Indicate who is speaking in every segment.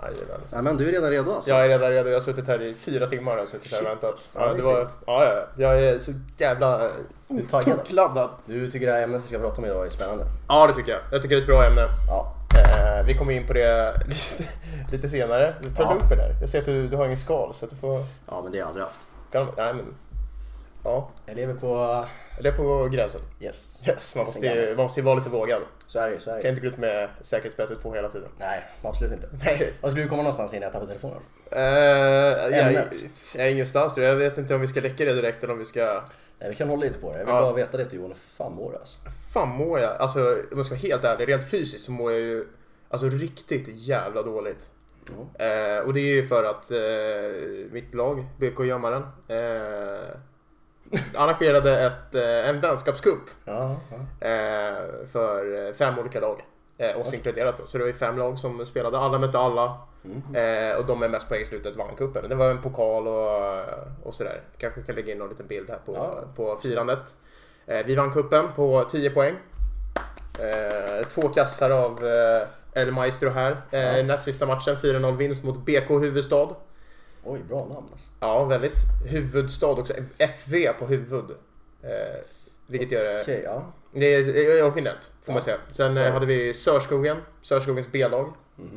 Speaker 1: Ja, men du är redan redo alltså?
Speaker 2: Jag är redan redo. Jag har suttit här i 4 timmar och suttit här och väntat. Jag är så jävla
Speaker 1: taggad. Du tycker det här ämnet vi ska prata om idag är spännande?
Speaker 2: Ja, det tycker jag. Jag tycker det är ett bra ämne.
Speaker 1: Ja.
Speaker 2: Vi kommer in på det lite senare. Du tar upp det där. Jag ser att du har ingen skal så att du får...
Speaker 1: Ja, men det har jag aldrig haft.
Speaker 2: Nej, men... Ja.
Speaker 1: Jag lever på
Speaker 2: gränsen.
Speaker 1: Yes.
Speaker 2: Man måste ju vara lite vågad.
Speaker 1: Så är det.
Speaker 2: Kan inte gå ut med säkerhetsbältet på hela tiden.
Speaker 1: Nej, absolut inte. Var skulle du komma någonstans innan jag tappar telefonen?
Speaker 2: Jag är ingenstans. Jag vet inte om vi ska läcka det direkt eller om vi ska...
Speaker 1: Nej, vi kan hålla lite på det. Jag vill bara veta det till Johan. Fan mår du alltså?
Speaker 2: Fan mår jag? Alltså, om jag ska vara helt ärlig, rent fysiskt så mår jag ju alltså riktigt jävla dåligt. Och det är ju för att mitt lag, BK Gömmaren, arrangerade en vänskapscup för 5 olika lag. Oss inkluderat då. Så det var ju 5 lag som spelade. Alla mötte alla. Och de med mest poäng i slutet vann cupen. Det var en pokal och sådär. Kanske kan lägga in någon liten bild här på firandet. Vi vann cupen på 10 poäng. 2 kassar av El Maestro här. Näst sista matchen 4-0 vinst mot BK Huvudstad.
Speaker 1: Oj, bra namn alltså.
Speaker 2: Ja, väldigt. Huvudstad också. FV på huvud. Vilket gör det...
Speaker 1: Okej, ja.
Speaker 2: Det är originellt, får man säga. Sen hade vi Sörskogens B-lag.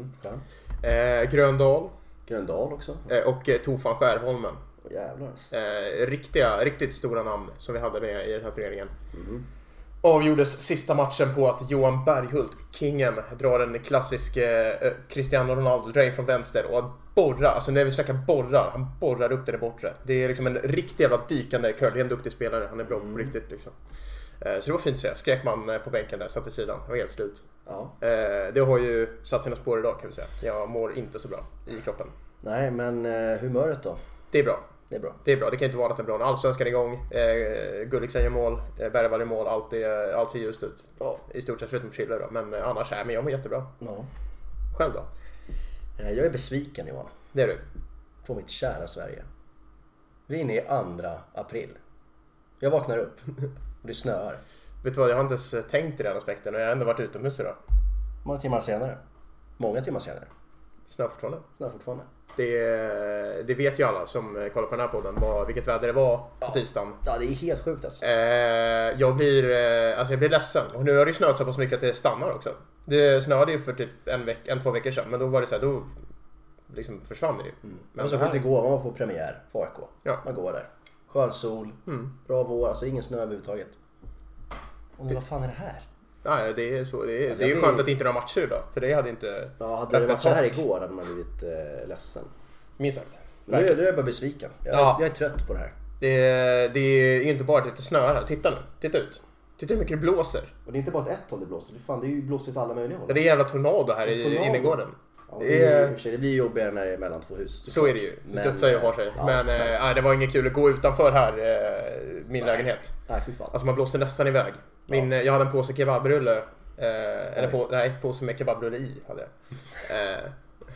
Speaker 1: Gröndal också.
Speaker 2: Och Tofan Skärholmen.
Speaker 1: Jävlar alltså.
Speaker 2: Riktigt stora namn som vi hade med i den här turneringen. Avgjordes sista matchen på att Johan Berghult, kingen, drar en klassisk Cristiano Ronaldo, drar in från vänster och borrar, alltså när vi snackar borrar, han borrar upp det bortre. Det är liksom en riktigt jävla dykande curl, det är en duktig spelare, han är bra på riktigt liksom. Så det var fint att se, skrek man på bänken där, satt i sidan, det var helt slut. Det har ju satt sina spår idag kan vi säga, jag mår inte så bra i kroppen.
Speaker 1: Nej, men humöret då?
Speaker 2: Det är bra.
Speaker 1: Det är bra.
Speaker 2: Det kan inte vara annat än bra. Allsvenskan är igång, Gulliksen gör mål, Bergvall gör mål, allt ser just ut. I stort sett förutom Schiller då, men annars men jag mår jättebra. Själv då?
Speaker 1: Jag är besviken, Johan.
Speaker 2: Det är du?
Speaker 1: På mitt kära Sverige. Vi är inne i 2 april. Jag vaknar upp och det snöar.
Speaker 2: Vet du vad, jag har inte ens tänkt i den aspekten och jag har ändå varit utomhus idag.
Speaker 1: Många timmar senare.
Speaker 2: Snö fortfarande.
Speaker 1: Det
Speaker 2: vet ju alla som kollar på den här podden vilket väder det var på tisdagen.
Speaker 1: Ja, det är helt sjukt alltså.
Speaker 2: Jag blir ledsen. Och nu har det ju snöat så pass mycket att det stannar också. Det snöade ju för typ 1-2 veckor sedan. Men då var det så här, då liksom försvann det ju.
Speaker 1: Men och så skönt igår, man var på premiär för AIK. Man går där. Skön sol, bra vår, alltså ingen snö överhuvudtaget. Och vad fan är det här?
Speaker 2: Ja, det är så. Det är ju skönt att det inte är några matcher idag. För det hade inte...
Speaker 1: Ja, hade det varit så här igår hade man blivit ledsen.
Speaker 2: Minst sagt.
Speaker 1: Nu är jag bara besviken. Jag är trött på det här.
Speaker 2: Det är inte bara lite snö här. Titta nu. Titta ut. Titta hur mycket det blåser.
Speaker 1: Och det är inte bara ett håll det blåser. Det är ju blåsigt alla möjliga håll.
Speaker 2: Det är jävla tornado här i innergården.
Speaker 1: Ja, det blir jobbigare när det är mellan 2 hus.
Speaker 2: Så är det ju. Det studsar ju och har sig. Men det var inget kul att gå utanför här, min lägenhet.
Speaker 1: Nej, fy fan.
Speaker 2: Alltså man blåser nästan iväg. Jag hade en påse kebabrulle. Påse med kebabrulle i hade jag.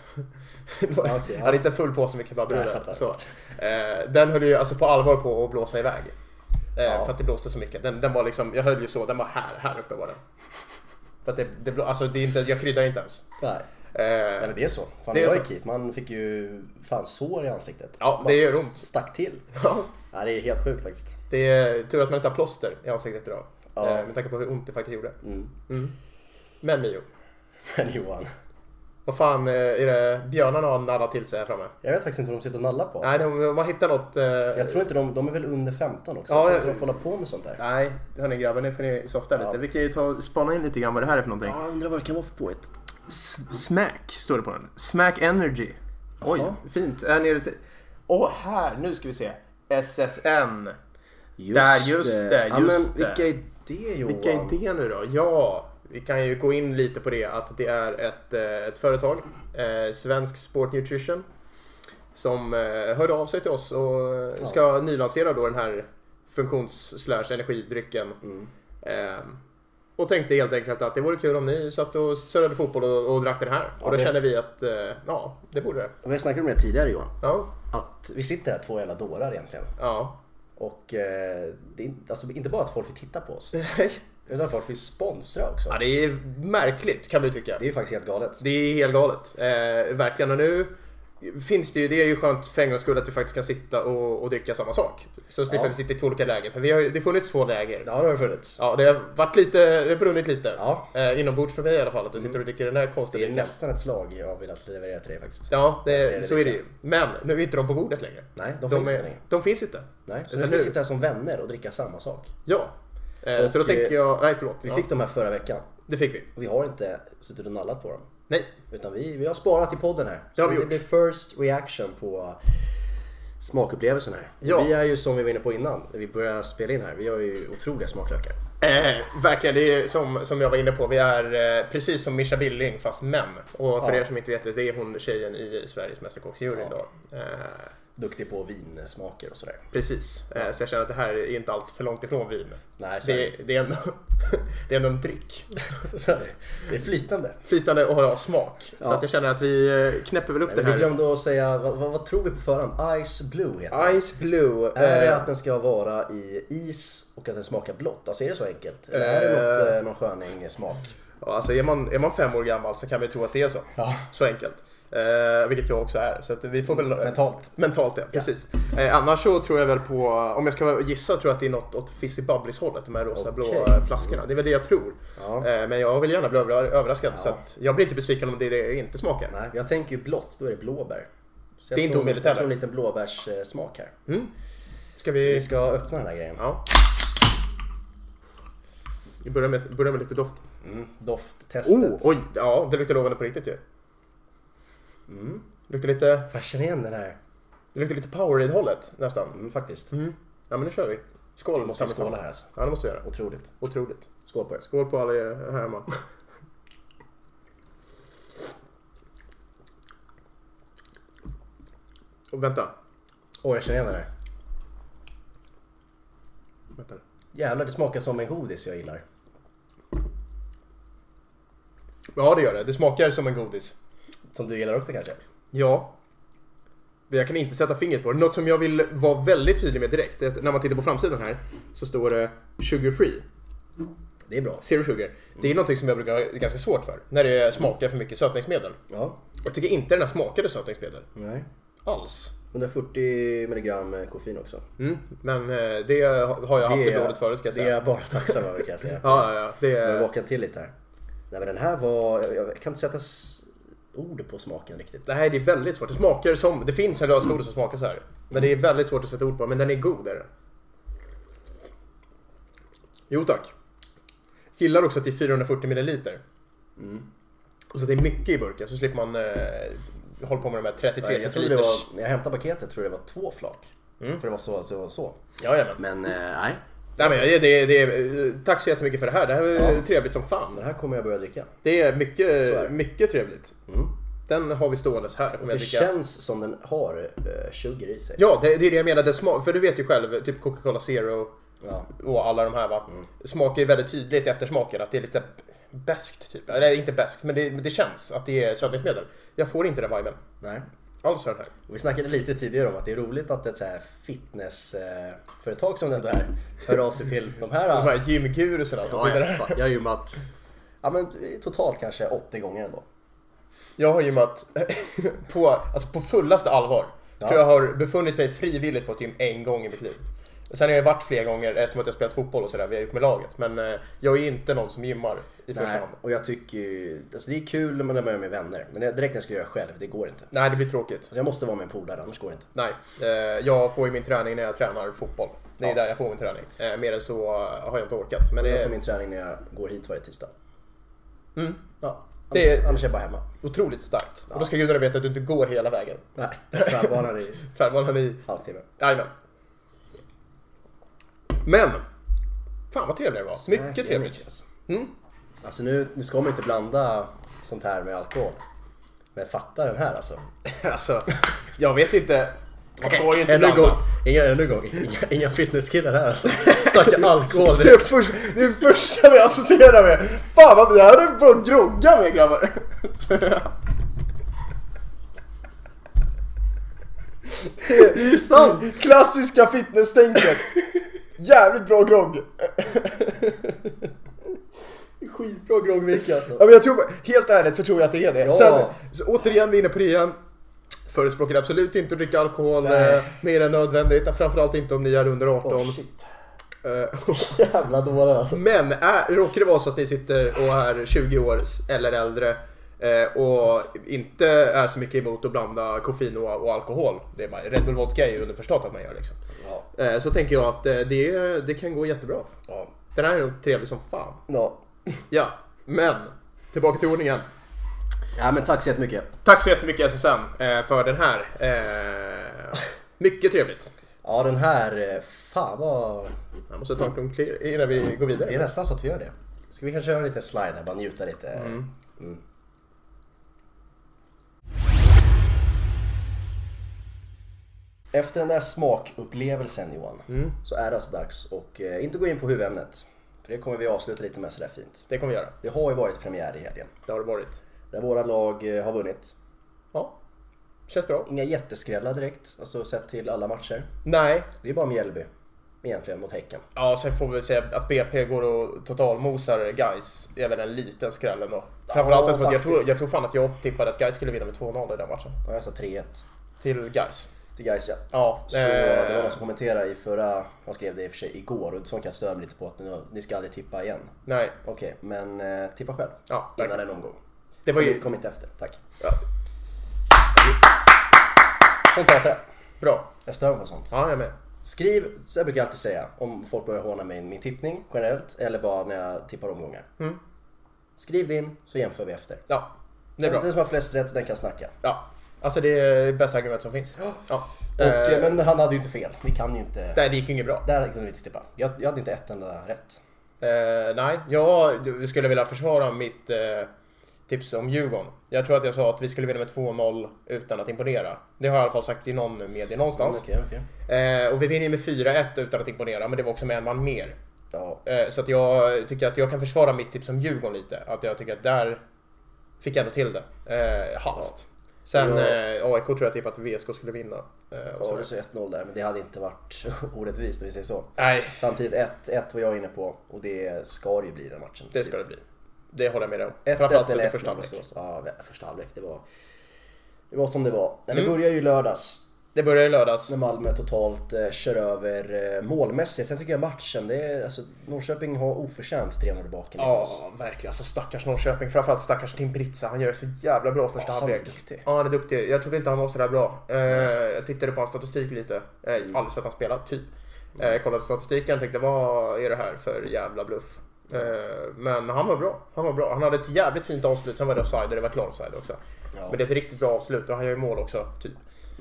Speaker 2: Jag hade inte en full påse med kebabrulle. Den höll ju alltså på allvar på att blåsa iväg. För att det blåste så mycket. Den var liksom, jag höll ju så, den var här uppe var den. För att det är inte, jag kryddar inte ens.
Speaker 1: Nej. Nej, men det är så. Fan, det är så. Man fick ju fan sår i ansiktet.
Speaker 2: Ja, det gör ont.
Speaker 1: Stack till. Ja, det är helt sjukt faktiskt.
Speaker 2: Det är tur att man inte har plåster i ansiktet idag. Med tanke på hur ont det faktiskt gjorde. Men Mio.
Speaker 1: Men Johan.
Speaker 2: Vad fan är det björnarna har nallat till sig här framme?
Speaker 1: Jag vet faktiskt inte om de sitter och nallar på oss.
Speaker 2: Nej, de har hittat något...
Speaker 1: Jag tror inte de är väl under 15 också. Jag tror inte de får hålla på med sånt där.
Speaker 2: Nej, hörni grabbar, nu får ni softa lite. Vi kan ju spana in lite grann vad det här är för någonting.
Speaker 1: Ja, jag undrar vad det kan vara för pået.
Speaker 2: Smack står det på den. Smack Energy. Oj, fint. Är nere till... här, nu ska vi se. SSN. Just det.
Speaker 1: Men vilka är det, Johan?
Speaker 2: Vilka är det nu då? Ja, vi kan ju gå in lite på det. Att det är ett företag, Svensk Sport Nutrition, som hörde av sig till oss och ska nylansera då den här funktions/energidrycken. Och tänkte helt enkelt att det vore kul om ni satt och surrade fotboll och drack den här. Och då känner vi att det borde det.
Speaker 1: Och vi har snackat om det tidigare, Johan.
Speaker 2: Ja.
Speaker 1: Att vi sitter här 2 jävla dårar egentligen.
Speaker 2: Ja.
Speaker 1: Och det är alltså inte bara att folk vill titta på oss. Utan folk vill sponsra också.
Speaker 2: Ja, det är märkligt kan du tycka.
Speaker 1: Det är ju faktiskt helt galet.
Speaker 2: Det är helt galet. Verkligen. Och nu finns det ju, det är ju skönt för en gångs skull att vi faktiskt kan sitta och dricka samma sak. Så slipper vi sitta i två olika läger. För det har funnits två läger.
Speaker 1: Ja, det har funnits.
Speaker 2: Ja, det har varit lite, det har brunnit lite.
Speaker 1: Ja.
Speaker 2: Inombords för mig i alla fall, att du sitter och dricker den där konstiga.
Speaker 1: Det är nästan ett slag jag vill att leverera till dig faktiskt.
Speaker 2: Ja, så är det ju. Men nu är inte de på bordet längre.
Speaker 1: Nej, de finns inte längre.
Speaker 2: De finns inte.
Speaker 1: Nej, så nu ska vi sitta här som vänner och dricka samma sak.
Speaker 2: Ja. Så då tänker jag, nej förlåt.
Speaker 1: Vi fick de här förra veckan.
Speaker 2: Det fick vi.
Speaker 1: Och vi har inte suttit och nallat på dem.
Speaker 2: Nej.
Speaker 1: Utan vi har sparat i podden här.
Speaker 2: Det har vi gjort.
Speaker 1: Det blir first reaction på smakupplevelsen här.
Speaker 2: Ja.
Speaker 1: Vi är ju som vi var inne på innan, när vi började spela in här. Vi har ju otroliga smaklökar.
Speaker 2: Verkligen, det är som jag var inne på. Vi är precis som Mischa Billing fast män. Och för er som inte vet det är hon tjejen i Sveriges mästerkocksjury då.
Speaker 1: Duktig på vinsmaker och sådär.
Speaker 2: Precis, så jag känner att det här är inte allt för långt ifrån vin.
Speaker 1: Nej,
Speaker 2: det är ändå det är ändå en dryck.
Speaker 1: Det är flytande.
Speaker 2: Flytande och har smak. Så att jag känner att vi knäpper väl upp det här.
Speaker 1: Vi glömde att säga, vad tror vi på förhand? Ice Blue heter
Speaker 2: Ice Blue.
Speaker 1: Är det att den ska vara i is och att den smakar blått? Alltså är det så enkelt? Eller är det någon sköning smak?
Speaker 2: Ja, alltså är man 5 år gammal så kan vi tro att det är så. Ja. Så enkelt. Vilket jag också är. Så att vi får väl mentalt ja, precis. Annars så tror jag väl på, om jag ska gissa, tror jag att det är något åt Fizzy Bubblies hållet, de här rosa blå flaskorna. Det är väl det jag tror. Ja. Men jag vill gärna bli överraskad så att jag blir inte besviken om det inte smakar.
Speaker 1: Nej, jag tänker ju blått, då är det blåbär. Så
Speaker 2: det är inte omöjligt heller.
Speaker 1: Jag tror en liten blåbärssmak här.
Speaker 2: Så
Speaker 1: vi ska öppna den här grejen.
Speaker 2: Ja. Vi börjar med lite doft.
Speaker 1: Dofttestet.
Speaker 2: Oj, ja, det luktar lovande på riktigt ju. Luktar lite...
Speaker 1: Fascinerande den här.
Speaker 2: Det luktar lite Powerade-hållet nästan.
Speaker 1: Faktiskt.
Speaker 2: Ja, men nu kör vi. Skål.
Speaker 1: Måste vi skåla här alltså.
Speaker 2: Ja, det måste vi göra.
Speaker 1: Otroligt. Skål på det.
Speaker 2: Skål på alla här hemma. Och vänta.
Speaker 1: Jag känner igen den här.
Speaker 2: Vänta.
Speaker 1: Jävlar, det smakar som en godis jag gillar.
Speaker 2: Ja, det gör det. Det smakar som en godis.
Speaker 1: Som du gillar också kanske?
Speaker 2: Ja. Men jag kan inte sätta fingret på det. Något som jag vill vara väldigt tydlig med direkt är att när man tittar på framsidan här så står det sugar free.
Speaker 1: Det är bra.
Speaker 2: Zero sugar. Det är något som jag brukar ha ganska svårt för. När det smakar för mycket sötningsmedel.
Speaker 1: Ja.
Speaker 2: Jag tycker inte den här smakade sötningsmedel.
Speaker 1: Nej.
Speaker 2: Alls.
Speaker 1: 140 milligram koffein också.
Speaker 2: Men det har jag haft i blodet förut, ska jag säga.
Speaker 1: Det är jag bara tacksam över, kan jag säga.
Speaker 2: Ja.
Speaker 1: Jag har vakat till lite här. Nej, men den här var... Jag kan inte sätta ord på smaken riktigt.
Speaker 2: Nej, det är väldigt svårt. Det smakar som... Det finns en lösgodis som smakar så här. Men det är väldigt svårt att sätta ord på. Men den är god, är det. Jo, tack. Gillar också att det är 440 milliliter. Och så det är mycket i burken. Så slipper man hålla på med de här 33 centiliters.
Speaker 1: När jag hämtade paketet tror jag det var 2 flak. För det var så.
Speaker 2: Jajamän.
Speaker 1: Men nej.
Speaker 2: Nej, men tack så jättemycket för det här. Det här är trevligt som fan.
Speaker 1: Det här kommer jag börja dricka.
Speaker 2: Det är mycket trevligt. Den har vi ståendes här.
Speaker 1: Det känns som den har sugar i sig.
Speaker 2: Ja, det är det jag menar. För du vet ju själv, typ Coca-Cola Zero och alla de här, va? Smakar ju väldigt tydligt efter smaken att det är lite bäskt typ. Eller inte bäskt, men det känns att det är sötningsmedel. Jag får inte den viben.
Speaker 1: Nej.
Speaker 2: Alls här.
Speaker 1: Och vi snackade lite tidigare om att det är roligt att ett så här fitnessföretag som det ändå är hör av sig till de här
Speaker 2: gymgurusarna som sitter där.
Speaker 1: Jag har gymmat totalt kanske 80 gånger ändå.
Speaker 2: Jag har gymmat på fullaste allvar. Tror jag har befunnit mig frivilligt på ett gym en gång i mitt liv. Sen har jag varit flera gånger eftersom att jag spelat fotboll och sådär, vi har gjort med laget. Men jag är inte någon som gymmar i första hand.
Speaker 1: Och jag tycker alltså det är kul när man är med vänner. Men direkt när jag ska göra själv, det går inte.
Speaker 2: Nej, det blir tråkigt.
Speaker 1: Så jag måste vara med en polare, annars går det inte.
Speaker 2: Nej, jag får ju min träning när jag tränar fotboll. Det är där jag får min träning. Mer än så har jag inte orkat. Men
Speaker 1: jag får min träning när jag går hit varje tisdag. Ja. Annars är jag bara hemma.
Speaker 2: Otroligt starkt. Och då ska gudarna veta att du inte går hela vägen.
Speaker 1: Nej, tvärbanan i halvtimme.
Speaker 2: Jajamän. Men fan vad trevligt det var. Mycket trevligt.
Speaker 1: Alltså nu ska man inte blanda sånt här med alkohol. Men fatta den här alltså.
Speaker 2: Alltså, jag vet inte. Man ska ju inte blanda.
Speaker 1: Ännu gång. Inga fitnesskillar här alltså. Snackar alkohol.
Speaker 2: Det är första vi associerar med. Fan vad det här är bra att grogga med, grabbar. Det är sant. Klassiska fitnesstänket. Jävligt bra grogg.
Speaker 1: Bra groggvirke alltså.
Speaker 2: Ja, men jag tror, helt ärligt så tror jag att det är det.
Speaker 1: Ja.
Speaker 2: Sen, så återigen, vi är inne på det igen. Förespråkar absolut inte att dricka alkohol mer än nödvändigt. Framförallt inte om ni är under 18.
Speaker 1: Shit. Jävla dårar alltså.
Speaker 2: Men råkar det vara så att ni sitter och är 20 år eller äldre och inte är så mycket emot att blanda koffein och alkohol. Det är bara, Red Bull vodka är ju underförstått att man gör liksom. Ja. Så tänker jag att det kan gå jättebra. Ja. Den här är nog trevlig som fan.
Speaker 1: Ja.
Speaker 2: Ja, men tillbaka till ordningen.
Speaker 1: Ja, men tack så jättemycket.
Speaker 2: Tack så jättemycket SSN för den här. Mycket trevligt.
Speaker 1: Ja, den här, fan vad...
Speaker 2: Jag måste ta en klunk innan vi går vidare.
Speaker 1: Det är nästan så att vi gör det. Ska vi kanske göra lite slide här, bara njuta lite. Efter den där smakupplevelsen, Johan, så är det alltså dags och inte gå in på huvudämnet. För det kommer vi avsluta lite med sådär fint.
Speaker 2: Det kommer vi göra.
Speaker 1: Det har ju varit premiär i helgen.
Speaker 2: Det har det varit.
Speaker 1: Där våra lag har vunnit.
Speaker 2: Ja, känns bra.
Speaker 1: Inga jätteskrällar direkt, alltså sett till alla matcher.
Speaker 2: Nej.
Speaker 1: Det är bara Mjällby egentligen mot Häcken.
Speaker 2: Ja, sen får vi säga att BP går och totalmosar Gais. Det är väl en liten skräll ändå. Framförallt att jag tror fan att jag tippade att Gais skulle vinna med 2-0 i den matchen.
Speaker 1: Ja, jag sa 3-1.
Speaker 2: Till Gais.
Speaker 1: Till Gais, ja.
Speaker 2: Ja.
Speaker 1: Så det var någon som kommenterade i förra, han skrev det i och för sig igår, och sånt kan störa mig lite på att ni ska aldrig tippa igen.
Speaker 2: Nej.
Speaker 1: Okej, men tippa själv.
Speaker 2: Ja,
Speaker 1: innan en omgång.
Speaker 2: Det var ju...
Speaker 1: Kom inte efter, tack.
Speaker 2: Ja.
Speaker 1: Sånt heter det.
Speaker 2: Bra.
Speaker 1: Jag stör mig på sånt.
Speaker 2: Ja, jag med.
Speaker 1: Skriv, så jag brukar alltid säga, om folk börjar håna mig min tippning generellt, eller bara när jag tippar omgångar. Skriv din, så jämför vi efter.
Speaker 2: Ja, det är bra.
Speaker 1: Den som har flest rätt, den kan snacka.
Speaker 2: Ja, alltså det är bästa argument som finns. Ja.
Speaker 1: Men han hade ju inte fel. Vi kan ju inte...
Speaker 2: Nej, det gick ju inget bra.
Speaker 1: Där kunde vi inte tippa. Jag hade inte ett enda rätt.
Speaker 2: Nej, jag skulle vilja försvara mitt tips om Djurgården. Jag tror att jag sa att vi skulle vinna med 2-0 utan att imponera. Det har jag i alla fall sagt i någon media någonstans.
Speaker 1: Okay.
Speaker 2: Och vi vinner med 4-1 utan att imponera, men det var också med en man mer.
Speaker 1: Ja.
Speaker 2: Så att jag tycker att jag kan försvara mitt tips om Djurgården lite. Att jag tycker att där fick jag ändå till det. Halvt. Sen AIK tror jag att VSK skulle vinna.
Speaker 1: Ja, det så 1-0 där, men det hade inte varit orättvist om vi säger så.
Speaker 2: Nej.
Speaker 1: Samtidigt 1-1 var jag inne på, och det ska ju bli den matchen.
Speaker 2: Det ska det bli. Det håller jag med om.
Speaker 1: Framförallt till första halvlek. Ja, första halvlek, det var som det var. Men det började ju i lördags.
Speaker 2: Det började i lördags.
Speaker 1: När Malmö totalt kör över målmässigt. Sen tycker jag matchen, alltså, Norrköping har oförtjänt 3-0 baken.
Speaker 2: Ja, verkligen. Alltså stackars Norrköping. Framförallt stackars Tim Britza. Han gör så jävla bra första halvlek.
Speaker 1: Han är duktig.
Speaker 2: Ja, han är duktig. Jag trodde inte han var så där bra. Jag tittade på hans statistik lite. Aldrig sett han spela, typ. Kollade statistiken och tänkte, vad är det här för jävla bluff? Men han var bra. Han hade ett jävligt fint avslut. Sen var det offside och det var klar offside också. Ja. Men det är ett riktigt bra avslut och han gör ju mål också, typ.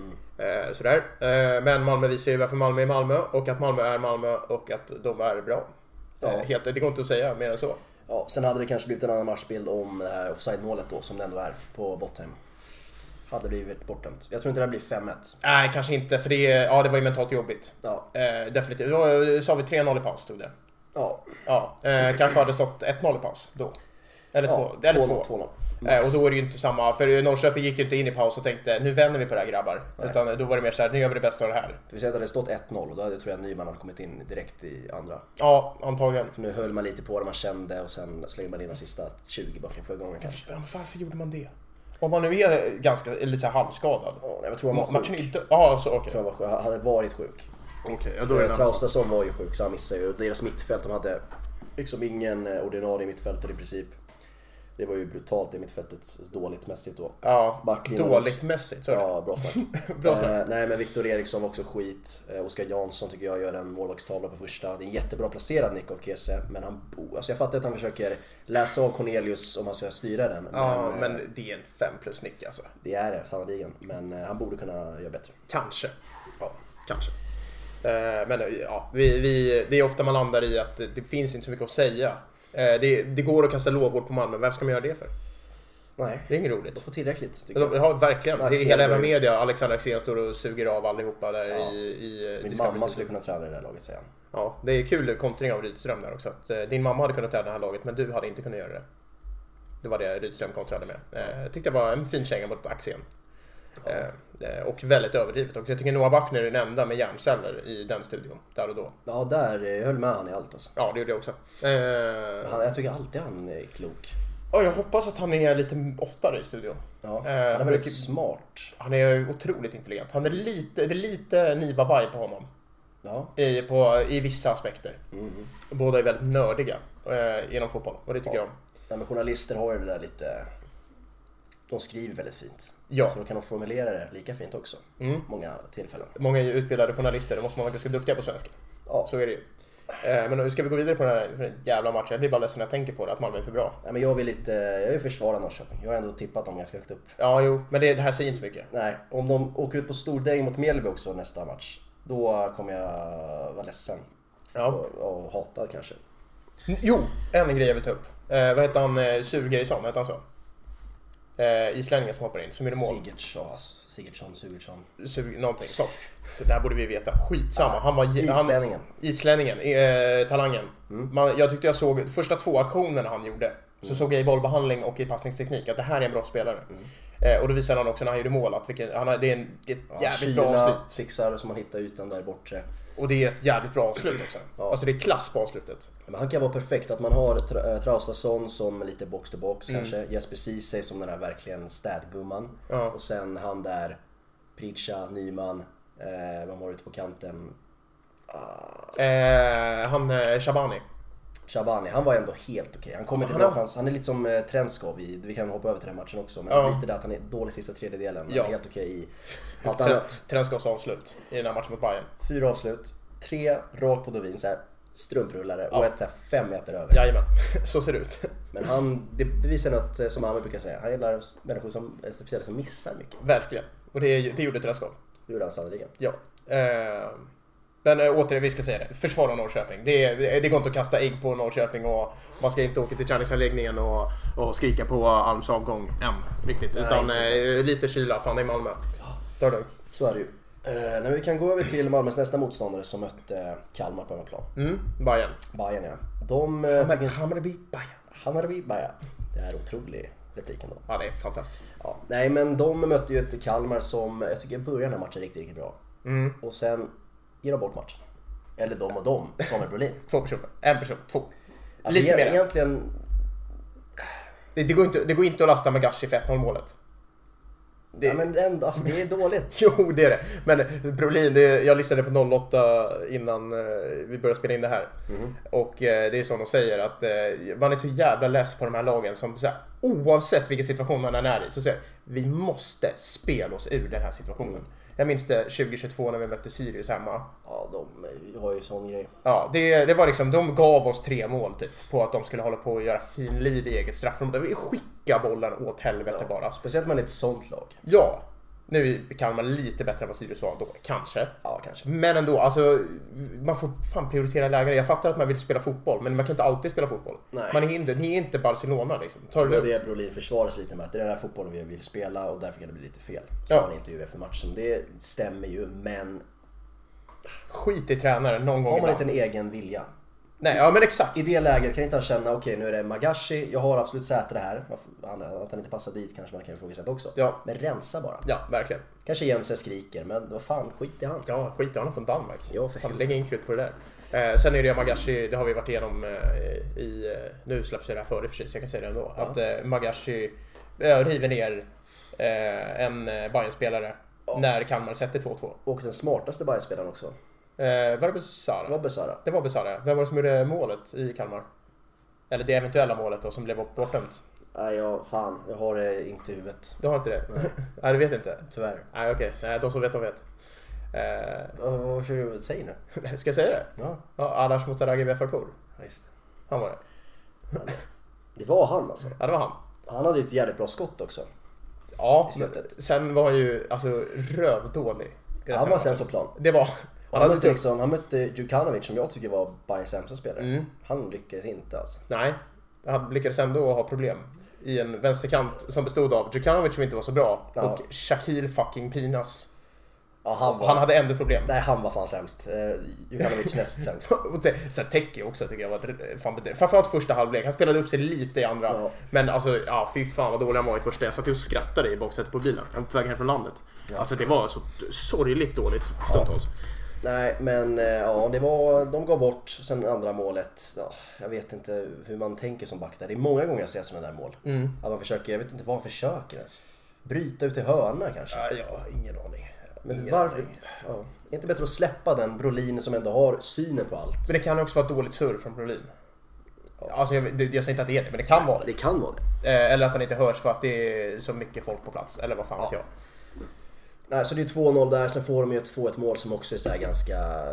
Speaker 2: Sådär. Men Malmö visar ju varför Malmö är Malmö, och att Malmö är Malmö och att de är bra. Ja. Det går inte att säga mer än så.
Speaker 1: Ja, sen hade det kanske blivit en annan matchbild om det här offside-målet då, som det ändå är på Botheim. Hade blivit bortdömt. Jag tror inte det blir 5-1.
Speaker 2: Nej, kanske inte, för det var ju mentalt jobbigt.
Speaker 1: Ja.
Speaker 2: Definitivt. Då sa vi 3-0 i paus, stod det. Ja. Kanske hade stått 1-0 i paus då. Eller 2-0. Och då är det ju inte samma, för Norrköping gick ju inte in i paus och tänkte, nu vänder vi på det här, grabbar. Nej. Utan då var det mer så här, nu gör vi det bästa av det här.
Speaker 1: För vi säger att det hade stått 1-0 och då tror jag Nyman hade kommit in direkt i andra.
Speaker 2: Ja, antagligen.
Speaker 1: För nu höll man lite på det man kände, och sen slängde man in de sista 20 bara för förra gången kanske.
Speaker 2: Men varför gjorde man det? Om man nu är ganska lite så här halvskadad.
Speaker 1: Ja, jag tror han var sjuk.
Speaker 2: Matchen inte... Ja, så okej.
Speaker 1: Jag tror han hade varit sjuk.
Speaker 2: Okej, då är det
Speaker 1: Traustason var ju sjuk, så han missade ju. Deras mittfält, de hade liksom ingen ordinarie mittfältare i princip. Det var ju brutalt i mittfältet, dåligt mässigt då.
Speaker 2: Ja, dåligt mässigt. Så
Speaker 1: ja, bra snack.
Speaker 2: Bra snack.
Speaker 1: Nej, men Victor Eriksson var också skit. Oskar Jansson tycker jag gör en målvaktstavla på första. Det är en jättebra placerad Nikov Kese, men alltså jag fattar att han försöker läsa av Cornelius om man ska styra den.
Speaker 2: Ja, men det är en 5 plus nick alltså.
Speaker 1: Det är det, sannoliken. Men han borde kunna göra bättre.
Speaker 2: Kanske. Ja, kanske. Men ja, det är ofta man landar i att det finns inte så mycket att säga. Det går att kasta lovord på Malmö. Varför ska man göra det för?
Speaker 1: Nej,
Speaker 2: det är inget roligt.
Speaker 1: Det får tillräckligt, tycker jag.
Speaker 2: Ja, verkligen. Det är hela jävla media. Alexander Axén står och suger av allihopa där i
Speaker 1: min mamma skulle kunna träna i det här laget, säger han.
Speaker 2: Ja, det är kul kontring av Rydström där också. Att din mamma hade kunnat träna det här laget, men du hade inte kunnat göra det. Det var det Rydström kontrade med. Jag tyckte det var en fin känga mot Axén. Och väldigt överdrivet. Och jag tycker Noah Bachner är den enda med hjärnceller i den studion, där och då.
Speaker 1: Ja, jag höll med han i allt alltså.
Speaker 2: Ja, det gjorde jag också.
Speaker 1: Jag tycker alltid han är klok.
Speaker 2: Och jag hoppas att han är lite oftare i studion.
Speaker 1: Ja, han är väldigt smart.
Speaker 2: Han är otroligt intelligent. Han är lite Niva-vibe på honom.
Speaker 1: Ja.
Speaker 2: I vissa aspekter. Båda är väldigt nördiga inom fotboll. Och det tycker jag om.
Speaker 1: Ja, men journalister har ju det där lite... De skriver väldigt fint.
Speaker 2: Ja.
Speaker 1: Så då kan de formulera det lika fint också. Många tillfällen.
Speaker 2: Många är ju utbildade journalister. Då måste man vara ganska duktiga på svenska.
Speaker 1: Ja.
Speaker 2: Så är det ju. Men nu ska vi gå vidare på den här jävla matchen. Jag blir bara ledsen när jag tänker på det, att Malmö är för bra.
Speaker 1: Ja, men jag vill försvara Norrköping. Jag har ändå tippat dem ganska högt upp.
Speaker 2: Ja, jo. Men det här säger inte så mycket.
Speaker 1: Nej, om de åker ut på stordäng mot Mjällby också nästa match, då kommer jag vara ledsen.
Speaker 2: Ja.
Speaker 1: Och hatad kanske.
Speaker 2: Jo, en grej jag vill ta upp. Vad heter han? Surgerisson, heter han så? Islänningen som hoppar in, som är mål.
Speaker 1: Sigurdsson.
Speaker 2: Någonting sånt. Det här borde vi veta. Skitsamma. Han var Islänningen, talangen. Jag tyckte jag såg första 2 aktionerna han gjorde. Så såg jag i bollbehandling och i passningsteknik att det här är en bra spelare. Och då visade han också när han gjorde mål att det är ett jävligt bra avslut.
Speaker 1: Fixar som man hittar ytan där borta.
Speaker 2: Och det är ett jävligt bra avslut också.
Speaker 1: Ja.
Speaker 2: Alltså det är klass på avslutet.
Speaker 1: Men han kan vara perfekt, att man har Traustason som lite box to box kanske. Jesper Ceesay som den här verkligen städgumman.
Speaker 2: Ja.
Speaker 1: Och sen han där, Pritcha, Nyman, vem var ute på kanten? Shabani, han var ändå helt okej. Han kommer till bra, han är lite som Trenskov vi kan hoppa över till den matchen också. Men lite där att han är dålig sista tredjedelen. Men helt okej i allt annat.
Speaker 2: Trenskovs avslut i den här matchen mot Bayern.
Speaker 1: 4 avslut, 3 rakt på Dovin, så här strumprullare och ett 5 meter över.
Speaker 2: Jajamän, så ser det ut.
Speaker 1: Men det bevisar något som Hammer brukar säga. Han gillar människor som missar mycket.
Speaker 2: Verkligen. Och det gjorde Trenskov.
Speaker 1: Det gjorde han sannoliken.
Speaker 2: Ja. Men återigen, vi ska säga det. Försvara Norrköping. Det går inte att kasta ägg på Norrköping och man ska inte åka till träningsanläggningen och skrika på Alms avgång än. Riktigt.
Speaker 1: Nej,
Speaker 2: utan lite kyla. Fan, det är Malmö. Ta det lugnt.
Speaker 1: Så är det ju. När vi kan gå över till Malmös nästa motståndare som mötte Kalmar på hemmaplan.
Speaker 2: Bayern.
Speaker 1: Bayern, ja. Hammarby Bayern. Det är otrolig replik ändå.
Speaker 2: Ja, det är fantastiskt.
Speaker 1: Ja. Nej, men de mötte ju ett Kalmar som jag tycker börjar den här matchen riktigt bra. Och sen ger de bort matchen. Eller de, Samuel Brolin.
Speaker 2: 2 personer. 1 person. 2.
Speaker 1: Alltså,
Speaker 2: lite mer.
Speaker 1: Egentligen...
Speaker 2: Det går inte att lasta Magashi för 1-0 målet.
Speaker 1: Ja, men ändå, alltså, det är dåligt.
Speaker 2: Jo, det är det. Men Brolin, jag lyssnade på 08 innan vi började spela in det här. Och det är som de säger att man är så jävla less på de här lagen som så här, oavsett vilken situation man är i, så säger vi måste spela oss ur den här situationen. Jag minns det 2022 när vi mötte Sirius hemma.
Speaker 1: Ja, de har ju sån grej.
Speaker 2: Ja, det var liksom, de gav oss 3 mål typ, på att de skulle hålla på och göra fin lid i eget straffområde. Vi skicka bollen åt helvete bara.
Speaker 1: Speciellt man är ett sånt lag.
Speaker 2: Ja, nu kan man lite bättre än vad Sirius var då, kanske.
Speaker 1: Ja, kanske.
Speaker 2: Men ändå, alltså, man får fan prioritera lägen. Jag fattar att man vill spela fotboll, men man kan inte alltid spela fotboll.
Speaker 1: Nej.
Speaker 2: Ni är inte Barcelona liksom.
Speaker 1: Det Brolin försvarar sig lite med att det är den här fotbollen vi vill spela och därför kan det bli lite fel. Så han intervju efter matchen. Det stämmer ju, men...
Speaker 2: Skit i tränaren någon gång.
Speaker 1: Har man inte en egen vilja?
Speaker 2: Nej, ja men exakt.
Speaker 1: I det läget kan inte han känna, okej, nu är det Magashi, jag har absolut säte här. Att han inte passar dit kanske man kan ifrågasätta också.
Speaker 2: Ja.
Speaker 1: Men rensa bara.
Speaker 2: Ja, verkligen.
Speaker 1: Kanske Jensen skriker, men vad fan, skit i han.
Speaker 2: Ja, skit i han från Danmark.
Speaker 1: Ja, för
Speaker 2: han lägger in krut på det där. Sen är det Magashi, det har vi varit igenom nu släpps det här före för sig, så jag kan säga det ändå. Ja. Att Magashi river ner en Bayern-spelare när Kalmar sätter 2-2.
Speaker 1: Och den smartaste Bayern-spelaren också.
Speaker 2: Var det Besara? Det var Besara. Vem var det som gjorde målet i Kalmar? Eller det eventuella målet då, som blev bortdömt?
Speaker 1: Nej, jag har det inte i huvudet.
Speaker 2: Du har inte det? Nej, du vet inte?
Speaker 1: Tyvärr.
Speaker 2: Nej, okej. Nej, de som vet, de vet.
Speaker 1: Vad ska du säga
Speaker 2: nu? Ska jag säga det?
Speaker 1: Ja.
Speaker 2: Adash Motaragi Befarpour.
Speaker 1: Ja, just det.
Speaker 2: Han var det.
Speaker 1: Det var han alltså.
Speaker 2: Ja, det var han.
Speaker 1: Han hade ju ett jävligt bra skott också.
Speaker 2: Ja, sen var han ju alltså rövdålig.
Speaker 1: Han var sämst på plan.
Speaker 2: Det var...
Speaker 1: Han mötte Djukanovic som jag tycker var Bayerns sämsta spelare. Han lyckades inte alltså.
Speaker 2: Nej, han lyckades ändå ha problem i en vänsterkant som bestod av Djukanovic som inte var så bra och Shaquille fucking Pinas.
Speaker 1: Ja,
Speaker 2: han hade ändå problem.
Speaker 1: Nej, han var fan sämst. Jukanovic näst sämst.
Speaker 2: Så Teki också tycker jag var fan bedrövlig. Framförallt första halvlek. Han spelade upp sig lite i andra. Ja. Men alltså, fy fan vad dålig han var i första. Jag satt och skrattade i baksätet på bilen. Jag var på väg hem från landet. Ja. Alltså det var så sorgligt dåligt stundtals.
Speaker 1: Ja. Nej, men de gav bort sen andra målet. Ja, jag vet inte hur man tänker som back där. Det är många gånger jag ser sådana där mål. Att man försöker, jag vet inte vad man försöker ens. Bryta ut i hörna kanske.
Speaker 2: Ja, jag har ingen aning.
Speaker 1: Men varför? Ja, är det inte bättre att släppa den Brolin som ändå har synen på allt?
Speaker 2: Men det kan också vara ett dåligt surr från Brolin. Ja. Alltså jag säger inte att det är det, men det kan vara det.
Speaker 1: Det kan vara det.
Speaker 2: Eller att han inte hörs för att det är så mycket folk på plats. Eller vad fan vet jag.
Speaker 1: Nej, så det är 2-0 där. Sen får de ju ett 2-1 mål som också är så här ganska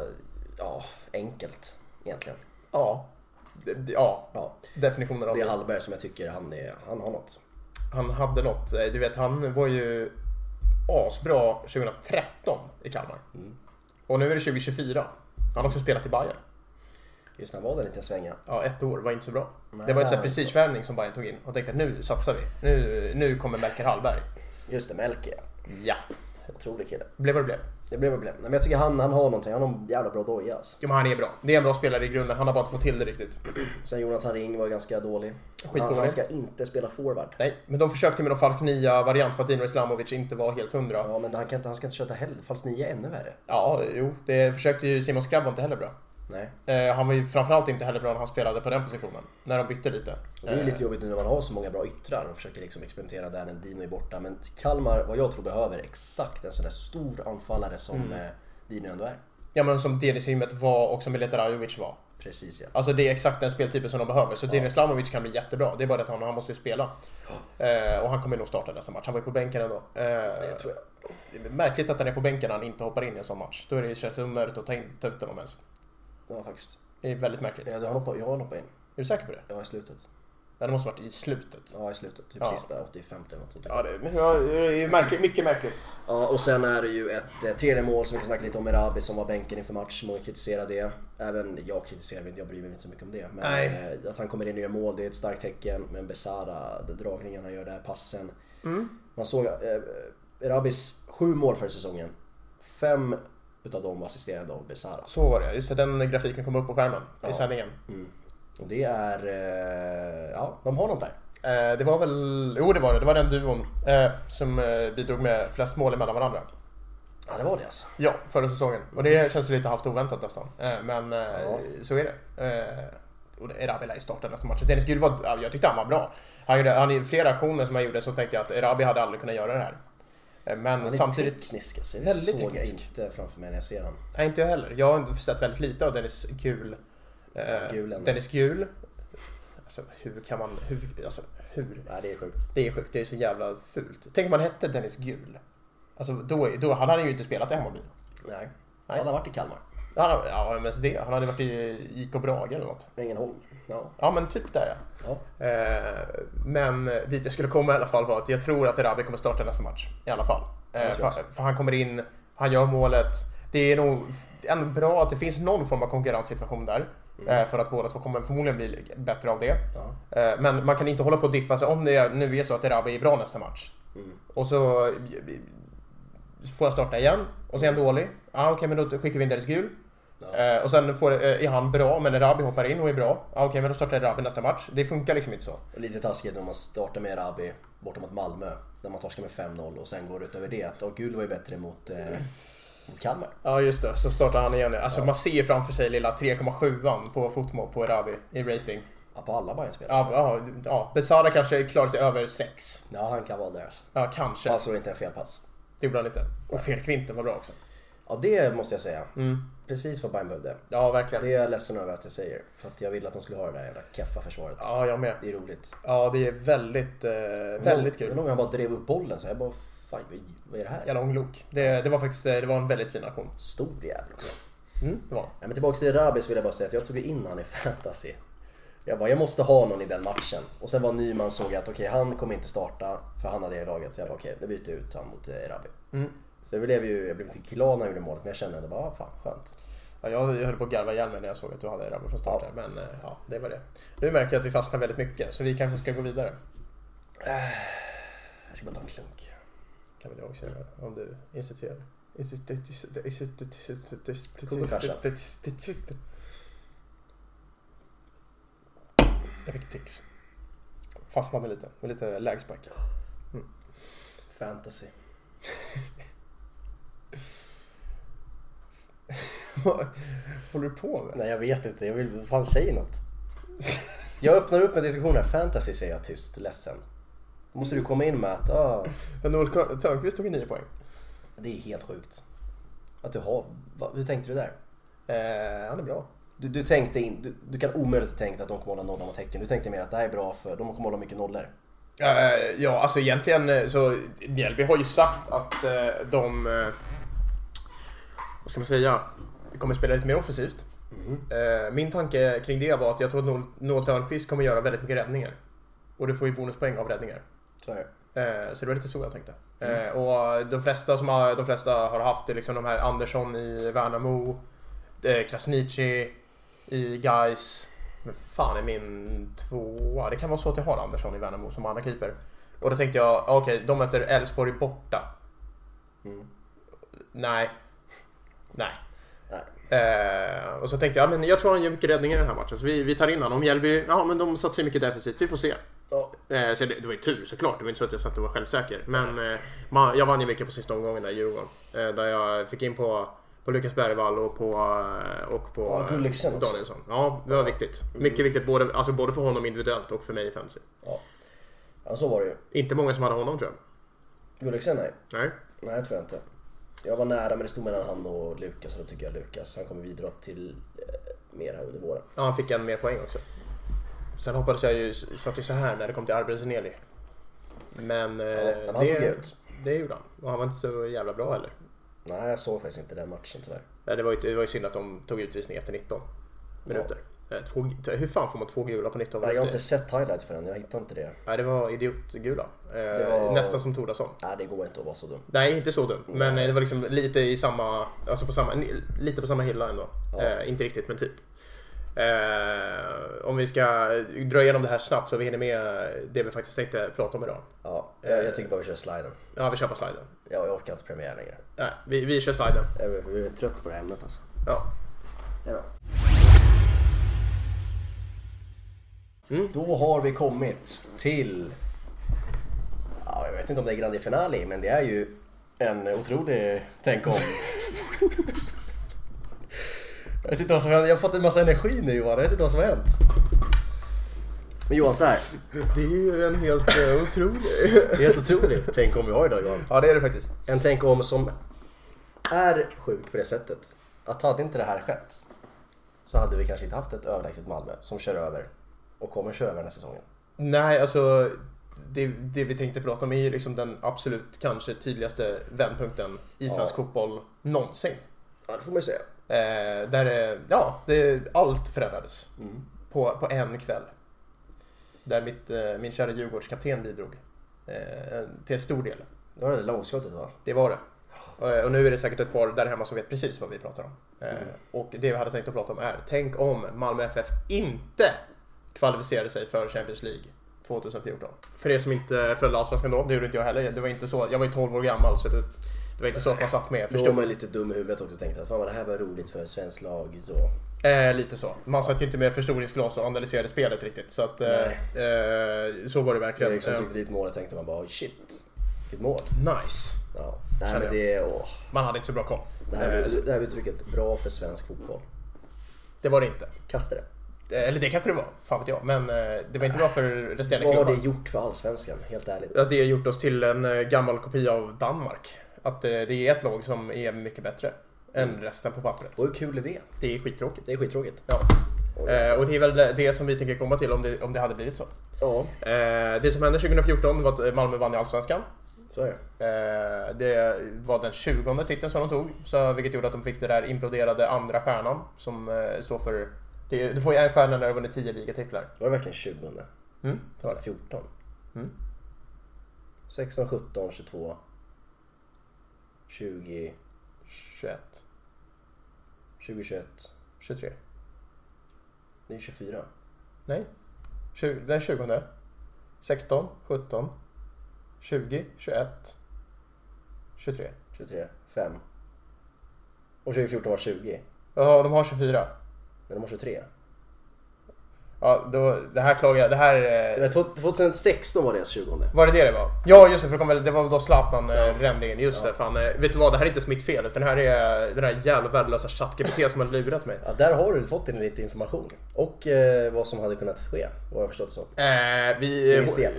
Speaker 1: enkelt egentligen.
Speaker 2: Ja. Definitionen av
Speaker 1: det är Hallberg som jag tycker han har något.
Speaker 2: Han hade något. Du vet, han var ju asbra 2013 i Kalmar. Och nu är det 2024. Han har också spelat i Bayern.
Speaker 1: Just när han var där lite svänga.
Speaker 2: Ja, 1 år var inte så bra. Det var en prestigevärvning som Bayern tog in och tänkte att nu satsar vi. Nu kommer Melker Hallberg.
Speaker 1: Just det, Melker.
Speaker 2: Ja.
Speaker 1: Otrolig kille.
Speaker 2: Blev vad det blev.
Speaker 1: Det blev vad det blev. Men jag tycker han har någonting. Han har en jävla bra doja alltså.
Speaker 2: Jo, men han är bra. Det är en bra spelare i grunden. Han har bara inte fått till det riktigt.
Speaker 1: Sen Jonathan Ring var ganska dålig. Han ska inte spela forward.
Speaker 2: Nej, men de försökte med någon falsk 9-variant för att Dino Islamovic inte var helt 100.
Speaker 1: Ja, men han ska inte köta heller. Falsk 9 är ännu värre.
Speaker 2: Ja, jo. Det försökte ju Simon Skrabb, var inte heller bra.
Speaker 1: Nej.
Speaker 2: Han var ju framförallt inte heller bra när han spelade på den positionen. När de bytte lite.
Speaker 1: Det är ju lite jobbigt nu när man har så många bra yttrar och försöker liksom experimentera där när Dino är borta. Men Kalmar, vad jag tror behöver exakt en sån där stor anfallare som Dino ändå är.
Speaker 2: Ja, men som Denis Hymmet var och som Mileta Rajovic var.
Speaker 1: Precis, ja.
Speaker 2: Alltså det är exakt den speltypen som de behöver. Så Denis Islamovic kan bli jättebra. Det är bara att han måste ju spela. Och han kommer nog starta nästa match. Han var ju på bänken ändå.
Speaker 1: Det tror jag.
Speaker 2: Det är märkligt att han är på bänken när han inte hoppar in i en sån match. Då känns det onödigt att ta ut honom ens.
Speaker 1: Ja, faktiskt.
Speaker 2: Det är väldigt märkligt.
Speaker 1: Ja, jag har hoppat in.
Speaker 2: Är du säker på det?
Speaker 1: Ja, i slutet.
Speaker 2: Ja, det måste varit i slutet.
Speaker 1: Ja, i slutet. Typ sista 85 eller något.
Speaker 2: Ja, det är märkligt, mycket märkligt.
Speaker 1: Ja, och sen är det ju ett tredje mål som vi kan snacka lite om, Erabi som var bänken inför match. Många kritiserar det. Även jag kritiserar det, jag bryr mig inte så mycket om det. Men att han kommer in och gör mål, det är ett starkt tecken. Men Besara, den dragningen han gör där, passen. Man såg Erabis 7 mål för säsongen. 5 utav dem var assisterade av Besara.
Speaker 2: Så var det, just det, den grafiken kom upp på skärmen i sändningen.
Speaker 1: Och det är, de har något där.
Speaker 2: Det var väl, det var den duon som bidrog med flest mål emellan varandra.
Speaker 1: Ja, det var det alltså.
Speaker 2: Ja, förra säsongen. Och det känns lite haft oväntat nästan. Men så är det. Och Erabi lär ju starta nästa match. Dennis Gül jag tyckte han var bra. Han i flera aktioner som han gjorde så tänkte jag att Erabi hade aldrig kunnat göra det här. Men
Speaker 1: han är
Speaker 2: samtidigt
Speaker 1: teknisk, alltså.
Speaker 2: väldigt
Speaker 1: såg
Speaker 2: teknisk.
Speaker 1: Inte framför mig när jag ser han.
Speaker 2: Nej, inte jag heller. Jag har sett väldigt lite av Dennis Gül. Dennis Gül. Alltså hur kan man hur?
Speaker 1: Nej, det är sjukt.
Speaker 2: Det är sjukt. Det är så jävla fult. Tänk om man hette Dennis Gül. Alltså då hade han ju inte spelat i Hammarby.
Speaker 1: Nej. Han har varit i Kalmar.
Speaker 2: Ja, men det. Han hade varit i IK Brage eller något.
Speaker 1: Ängelholm.
Speaker 2: Ja, men typ där ja. Men dit jag skulle komma i alla fall var att jag tror att Erabi kommer starta nästa match. I alla fall. För han kommer in, han gör målet. Det är nog ändå bra att det finns någon form av konkurrenssituation där. För att båda två kommer förmodligen bli bättre av det. Men man kan inte hålla på och diffa sig om det nu är så att Erabi är bra nästa match. Och så får han starta igen. Och sen dålig. Okej, men då skickar vi in Dennis Gül. Och sen är han bra, men Erabi hoppar in och är bra. Okej, men då startar Erabi nästa match. Det funkar liksom inte så.
Speaker 1: Lite taskigt när man startar med Erabi borta mot Malmö, där man torskar med 5-0 och sen går ut över det. Och Gül var ju bättre mot Kalmar.
Speaker 2: Ja, just det. Så startar han igen. Alltså man ser ju framför sig lilla 3,7an på fotmål på Erabi i rating.
Speaker 1: Ja, på alla Bayern-spelare.
Speaker 2: Ja. Besara kanske klarar sig över 6.
Speaker 1: Ja, han kan vara där.
Speaker 2: Ja, kanske.
Speaker 1: Han slår inte en felpass.
Speaker 2: Det gjorde han inte. Och Felkvinten var bra också.
Speaker 1: Ja, det måste jag säga. Precis vad Bayern behövde.
Speaker 2: Ja, verkligen.
Speaker 1: Det är jag ledsen över att jag säger. För att jag vill att de skulle ha det där jävla keffa försvaret.
Speaker 2: Ja, jag med.
Speaker 1: Det är roligt.
Speaker 2: Ja, det är väldigt kul.
Speaker 1: Någon han bara drev upp bollen så jag bara, fan, vad är det här?
Speaker 2: Jävla ånglok. Det var faktiskt en väldigt fin aktion.
Speaker 1: Stor jävla.
Speaker 2: Det var.
Speaker 1: Ja, men tillbaka till Erabi så vill jag bara säga att jag tog in han i fantasy. Jag måste ha någon i den matchen. Och sen var Nyman såg att okej, han kommer inte starta för han hade det i laget. Så jag bara okej, nu byter ut han mot Erabi. Så jag blev inte glad när jag gjorde målet, men jag kände att det var fan skönt.
Speaker 2: Ja, jag höll på att garva ihjäl mig när jag såg att du hade Erabi från start. Men det var det. Nu märker jag att vi fastnar väldigt mycket, så vi kanske ska gå vidare.
Speaker 1: Jag ska bara ta en klunk.
Speaker 2: Kan väl jag också göra, om du insisterar. Jag fick tics. Fastnade med lite lägspark.
Speaker 1: Fantasy.
Speaker 2: Vad håller du på med?
Speaker 1: Nej, jag vet inte. Jag vill fan säga något. Jag öppnar upp en diskussion här. Fantasy säger jag tyst, ledsen. Då måste du komma in med att...
Speaker 2: Noel Törnqvist tog 9 poäng.
Speaker 1: Det är helt sjukt. Att du har... Hur tänkte du där?
Speaker 2: Han är bra.
Speaker 1: Du tänkte du kan omöjligt tänka att de kommer hålla nollan mot Häcken. Du tänkte mer att det här är bra för de kommer hålla mycket nollor.
Speaker 2: Ja, alltså egentligen så Mjällby har ju sagt att de vad ska man säga, kommer spela lite mer offensivt. Min tanke kring det var att jag tror att Noel Törnqvist kommer göra väldigt mycket räddningar. Och du får ju bonuspoäng av räddningar.
Speaker 1: Så är
Speaker 2: det. Så det var lite så jag tänkte. Och de flesta har haft det, liksom de här Andersson i Värnamo, Krasniqi i Gais. Men fan är min 2. Det kan vara så att jag har Andersson i Värnamo som andra keeper. Och då tänkte jag, okej, de möter Elfsborg borta. Nej. Och så tänkte jag, men jag tror han gör mycket räddningar i den här matchen. Så vi tar in honom. Mjällby, men de satsar mycket defensivt. Vi får se. Så det var ju tur såklart. Det var inte så att jag satt och var självsäker. Men jag vann ju mycket på sista omgången där i Djurgården. Där jag fick in på Lukas Bergvall och på Danielsson. Ja, det var viktigt. Mycket viktigt både för honom individuellt och för mig i fantasy.
Speaker 1: Ja, så var det ju.
Speaker 2: Inte många som hade honom, tror jag.
Speaker 1: Gulliksen, nej.
Speaker 2: Nej,
Speaker 1: det tror jag inte. Jag var nära, men det stod mellan han och Lukas, och då tycker jag Lukas. Han kommer bidra till mer här under våren.
Speaker 2: Ja, han fick en mer poäng också. Sen hoppades jag ju, satt ju så här när det kom till Arbreseneli. Men
Speaker 1: han tog ut.
Speaker 2: Det gjorde han. Och han var inte så jävla bra heller.
Speaker 1: Nej, jag såg faktiskt inte den matchen tyvärr.
Speaker 2: Det var ju synd att de tog utvisning efter 19 minuter. Hur fan får man 2 gula på 19 minuter?
Speaker 1: Jag har inte sett highlights på den, jag hittar inte det.
Speaker 2: Nej, det var idiotgula. Nästan som Tordarsson.
Speaker 1: Nej, det går inte att vara så dum.
Speaker 2: Nej, inte så dum. Men det var liksom lite i samma, alltså lite på samma hylla ändå. Inte riktigt, men typ. Om vi ska dra igenom det här snabbt så vi hinner med det vi faktiskt tänkte prata om idag.
Speaker 1: Ja, jag tycker bara vi kör sliden.
Speaker 2: Ja, vi kör på sliden.
Speaker 1: Jag orkar inte premiär längre.
Speaker 2: Nej, vi kör sliden.
Speaker 1: Vi är trött på det här ämnet alltså.
Speaker 2: Ja.
Speaker 1: Då har vi kommit till... Ja, jag vet inte om det är grande finale, men det är ju en otrolig tänk om. Jag vet inte vad som händer. Jag har fått en massa energi nu, Johan. Jag vet inte vad som har hänt. Men Johan, så här.
Speaker 2: Det är ju en helt otrolig.
Speaker 1: Helt otrolig tänk om vi har idag, Johan.
Speaker 2: Ja, det är det faktiskt.
Speaker 1: En tänk om som är sjuk på det sättet. Att hade inte det här skett så hade vi kanske inte haft ett överlägset Malmö som kör över och kommer köra över nästa säsongen.
Speaker 2: Nej, alltså det vi tänkte prata om är ju liksom den absolut kanske tydligaste vändpunkten i svensk fotboll någonsin.
Speaker 1: Ja, det får man ju säga.
Speaker 2: Där allt förändrades på en kväll. Där min kära Djurgårdskapten bidrog till stor del.
Speaker 1: Det var det långskottet, va?
Speaker 2: Det var det. Och nu är det säkert ett par där hemma som vet precis vad vi pratar om. Och det vi hade tänkt att prata om är: tänk om Malmö FF inte kvalificerade sig för Champions League 2014. För er som inte följde Allsvenskan då, det gjorde inte jag heller. Det var inte så, jag var ju 12 år gammal, så det var inte så att man satt med.
Speaker 1: Då var man lite dum i huvudet också och tänkte att fan, vad det här var roligt för svensk lag. Så.
Speaker 2: Lite så. Man satt ju inte med förstoringsglas och analyserade spelet riktigt. Så att så var det verkligen.
Speaker 1: Jag liksom tyckte dit målet tänkte man bara shit, vilket mål.
Speaker 2: Nice.
Speaker 1: Ja. Nej, men det,
Speaker 2: man hade inte så bra koll.
Speaker 1: Det här uttrycket bra för svensk fotboll.
Speaker 2: Det var det inte.
Speaker 1: Kasta det.
Speaker 2: Eller det kanske det var, fan vet jag. Men det var inte bra för resterande klubbar.
Speaker 1: Vad har det gjort för Allsvenskan, helt ärligt?
Speaker 2: Ja, det har gjort oss till en gammal kopia av Danmark. Att det är ett lag som är mycket bättre än resten på pappret.
Speaker 1: Och hur kul är det?
Speaker 2: Det är skittråkigt.
Speaker 1: Det är skittråkigt.
Speaker 2: Ja. Och det är väl det som vi tänker komma till om det hade blivit så.
Speaker 1: Ja.
Speaker 2: Det som hände 2014 var att Malmö vann i Allsvenskan.
Speaker 1: Så är det.
Speaker 2: Det var den 20:e titeln som de tog, så vilket gjorde att de fick det där imploderade andra stjärnan som står för... Du får ju en stjärna när du vunnit 10 ligatitlar.
Speaker 1: Var det verkligen 20?
Speaker 2: Det var
Speaker 1: 14. 16, 17, 22 20
Speaker 2: 21
Speaker 1: 2021
Speaker 2: 23.
Speaker 1: Det är 24.
Speaker 2: Nej. Den 20. 16, 17 20, 21 23.
Speaker 1: 23, 5 Och 2014 var 20.
Speaker 2: Ja, de har 24.
Speaker 1: Men de har 23.
Speaker 2: Ja, då, det här klagar... Det här...
Speaker 1: 2016 var det 20.
Speaker 2: Var det var? Ja, just det, för det var då Zlatan rände in. Just det, fan. Vet du vad, det här är inte mitt fel, utan det här är den här jävla värdelösa ChatGPT som har lurat mig.
Speaker 1: Ja, där har du fått in lite information. Och vad som hade kunnat ske, vad jag förstått så. Till viss del.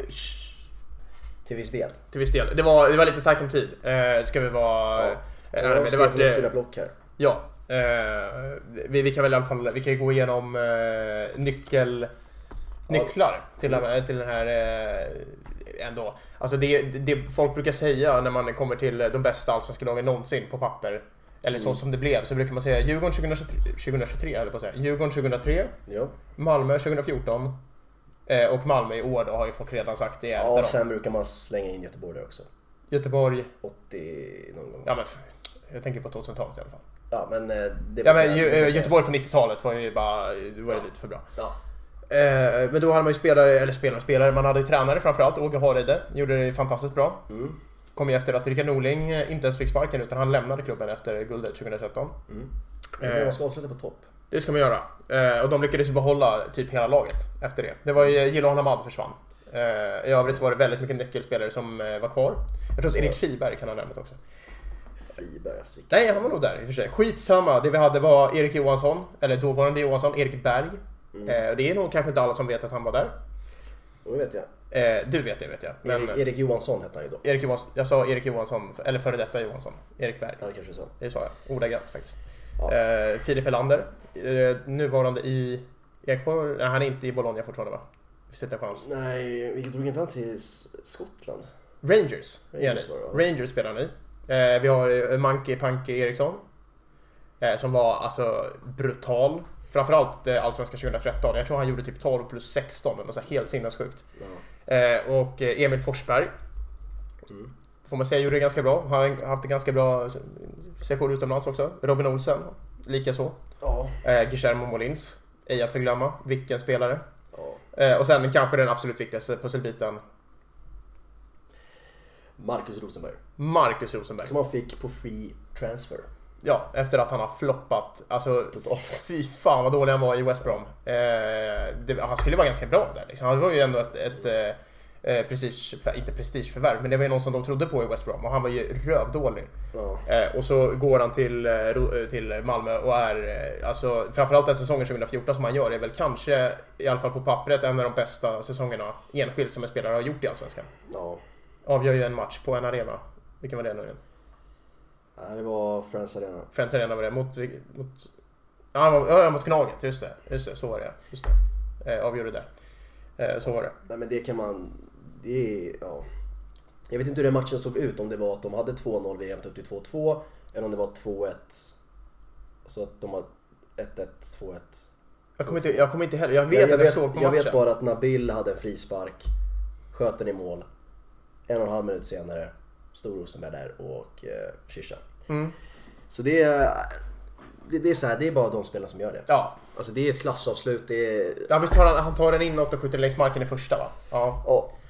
Speaker 2: Till viss del. Det var lite tajt om tid. Ska vi vara...
Speaker 1: Ja, det var fyra block här.
Speaker 2: Ja. Vi kan väl i alla fall gå igenom nycklar till den här ändå. Alltså det folk brukar säga när man kommer till de bästa allsvenska lagen någonsin på papper, eller så som det blev, så brukar man säga Djurgården 2023 eller på att säga. Djurgården 2003.
Speaker 1: Ja.
Speaker 2: Malmö 2014. Och Malmö i år då har ju folk redan sagt det.
Speaker 1: Ja, sen brukar man slänga in Göteborg där också.
Speaker 2: Göteborg
Speaker 1: 80 någon gång.
Speaker 2: Ja, men jag tänker på 2000-talet i alla fall.
Speaker 1: Ja, men
Speaker 2: Göteborg på 90-talet var ju bara lite för bra.
Speaker 1: Ja.
Speaker 2: Men då hade man ju spelare, man hade ju tränare framförallt. Åke Hareide gjorde det fantastiskt bra. Kom ju efter att Rickard Norling inte ens fick sparken, utan han lämnade klubben efter guldet 2013.
Speaker 1: Man ska avsluta på topp.
Speaker 2: Det ska man göra. Och de lyckades behålla typ hela laget efter det. Det var ju Gilon Hamad försvann. I övrigt var det väldigt mycket nyckelspelare som var kvar. Jag tror att Erik Friberg kan ha nämnt också. Nej, han var nog där i och för sig. Skitsamma, det vi hade var Erik Johansson, eller dåvarande Johansson, Erik Berg. Det är nog kanske inte alla som vet att han var där.
Speaker 1: Det vet jag.
Speaker 2: Du vet jag. Men
Speaker 1: Erik Johansson hette han ju då.
Speaker 2: Jag sa Erik Johansson, eller före detta Johansson. Erik Berg.
Speaker 1: Ja, det kanske så.
Speaker 2: Det sa jag, ordagrant faktiskt. Ja. Filip Helander, nuvarande i... han är inte i Bologna fortfarande, va? Vi sätter chans.
Speaker 1: Nej, vilket drog inte han till Skottland?
Speaker 2: Rangers spelar han i. Vi har Manke Eriksson, som var alltså brutal. Framförallt allsvenska 2013. Jag tror han gjorde typ 12 plus 16, eller så helt sinnessjukt. Och Emil Forsberg, får man säga, gjorde det ganska bra. Han har haft en ganska bra session utomlands också. Robin Olsen, lika så. Guillermo Molins, ej att förglömma. Vilken spelare. Och sen kanske den absolut viktigaste pusselbiten,
Speaker 1: Marcus Rosenberg. Som han fick på free transfer.
Speaker 2: Ja, efter att han har floppat. Alltså, fy fan vad dålig han var i West Brom. Han skulle vara ganska bra där liksom. Han var ju ändå ett inte prestigeförvärv, men det var ju någon som de trodde på i West Brom. Och han var ju rövdålig. Och så går han till Malmö och är alltså, framförallt den säsongen 2014 som han gör är väl kanske, i alla fall på pappret, en av de bästa säsongerna enskilt som en spelare har gjort i Allsvenskan. Avgör ju en match på en arena. Vilken var det nu igen?
Speaker 1: Ja, det var Friends
Speaker 2: Arena var det mot Gnaget, just det, så var det. Just det. Avgjorde där. Så var det.
Speaker 1: Nej, men det kan man jag vet inte hur den matchen såg ut, om det var att de hade 2-0 vid jämnt upp till 2-2 eller om det var 2-1, så att de har 1-1, 2-1.
Speaker 2: Jag kommer inte heller. Jag såg på matchen.
Speaker 1: Jag vet bara att Nabil hade en frispark, sköt den i mål. 1,5 minut senare stod Rosenberg där och Kisha. Så det är så här, det är bara de spelarna som gör det.
Speaker 2: Ja.
Speaker 1: Alltså det är ett klassavslut.
Speaker 2: Ja, visst han tar den inåt och skjuter längs marken i första, va? Ja.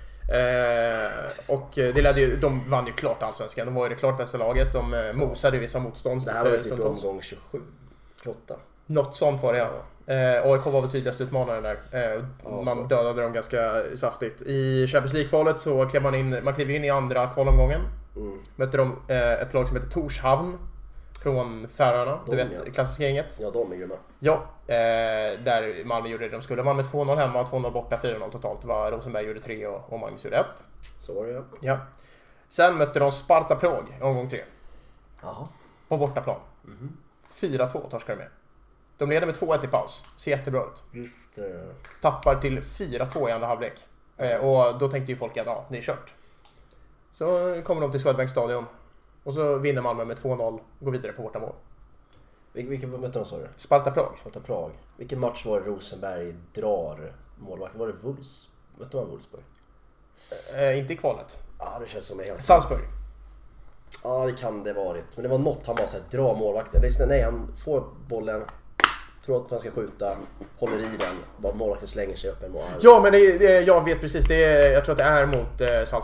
Speaker 2: Och det ledde ju, de vann ju klart Allsvenskan. De var ju det klart bästa laget. De mosade vissa motstånd.
Speaker 1: Det här var typ omgång 27, 28.
Speaker 2: Något sånt var det, ja. AIK var väl tydligast utmanaren där. Man dödade dem ganska saftigt. I Champions League-kvalet så klev man kliver in i andra kvalomgången. Mötte de ett lag som heter Torshavn från Färöarna, du vet, klassiska gänget.
Speaker 1: Ja, de är ju med.
Speaker 2: Ja, där Malmö gjorde det de skulle. Malmö 2-0 hemma, 2-0 borta, 4-0 totalt. Var Rosenberg gjorde 3 och Magnus gjorde 1.
Speaker 1: Så var det,
Speaker 2: ja. Sen mötte de Sparta Prag omgång 3.
Speaker 1: Jaha.
Speaker 2: På bortaplan. 4-2 torskade de med. De leder med 2-1 i paus. Ser jättebra ut. Tappar till 4-2 i andra halvlek. Och då tänkte ju folk att det är kört. Så kommer de till Swedbank stadion. Och så vinner Malmö med 2-0. Går vidare på bortamål.
Speaker 1: Vilken mötte de, sa du?
Speaker 2: Sparta Prag.
Speaker 1: Vilken match var det Rosenberg drar målvakt? Var det Wolfs? Mötte man Wolfsburg?
Speaker 2: Inte i kvalet.
Speaker 1: Ja, det känns som helt...
Speaker 2: Salzburg.
Speaker 1: Ja, det kan det varit. Men det var något han bara så här, dra målvakten. Nej, han får bollen, tror att han ska skjuta, håller i den, bara målvakten slänger sig upp en mål.
Speaker 2: Ja, men jag vet precis. Jag tror att det är mot Salzburg.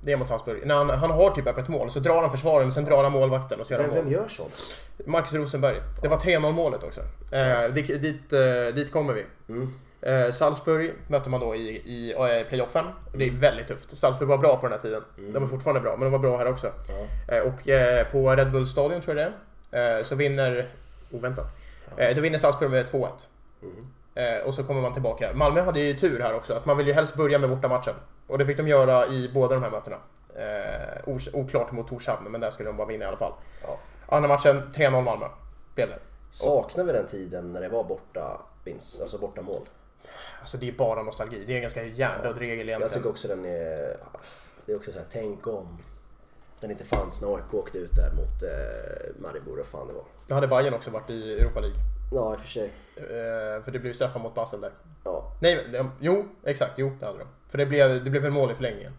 Speaker 2: Det är mot Salzburg. När han har typ öppet mål så drar han försvaren men sen drar han målvakten och så gör han mål.
Speaker 1: Vem gör sånt?
Speaker 2: Marcus Rosenberg. Det var 3-0 målet också. Dit kommer vi. Salzburg möter man då i playoffen. Det är väldigt tufft. Salzburg var bra på den här tiden. De är fortfarande bra, men de var bra här också. Och på Red Bull Stadion tror jag det så vinner oväntat. Då vinner Salzburg med 2-1. Och så kommer man tillbaka. Malmö hade ju tur här också, att man vill ju helst börja med bortamatchen. Och det fick de göra i båda de här mötena. Oklart mot Torshavn, men där skulle de bara vinna i alla fall. Andra matchen 3-0 Malmö.
Speaker 1: Saknar vi den tiden när det var vinst, alltså bortamål?
Speaker 2: Alltså det är bara nostalgi. Det är en ganska hjärndöd regel egentligen.
Speaker 1: Jag tycker också det är också så här, tänk om den inte fanns när AIK åkte ut där mot Maribor och fan det var.
Speaker 2: Då hade Bayern också varit i Europa League.
Speaker 1: Ja, i och för sig.
Speaker 2: För det blev straffar mot Basel där.
Speaker 1: Ja.
Speaker 2: Nej, exakt, det hade de. För det blev en mål i förlängningen.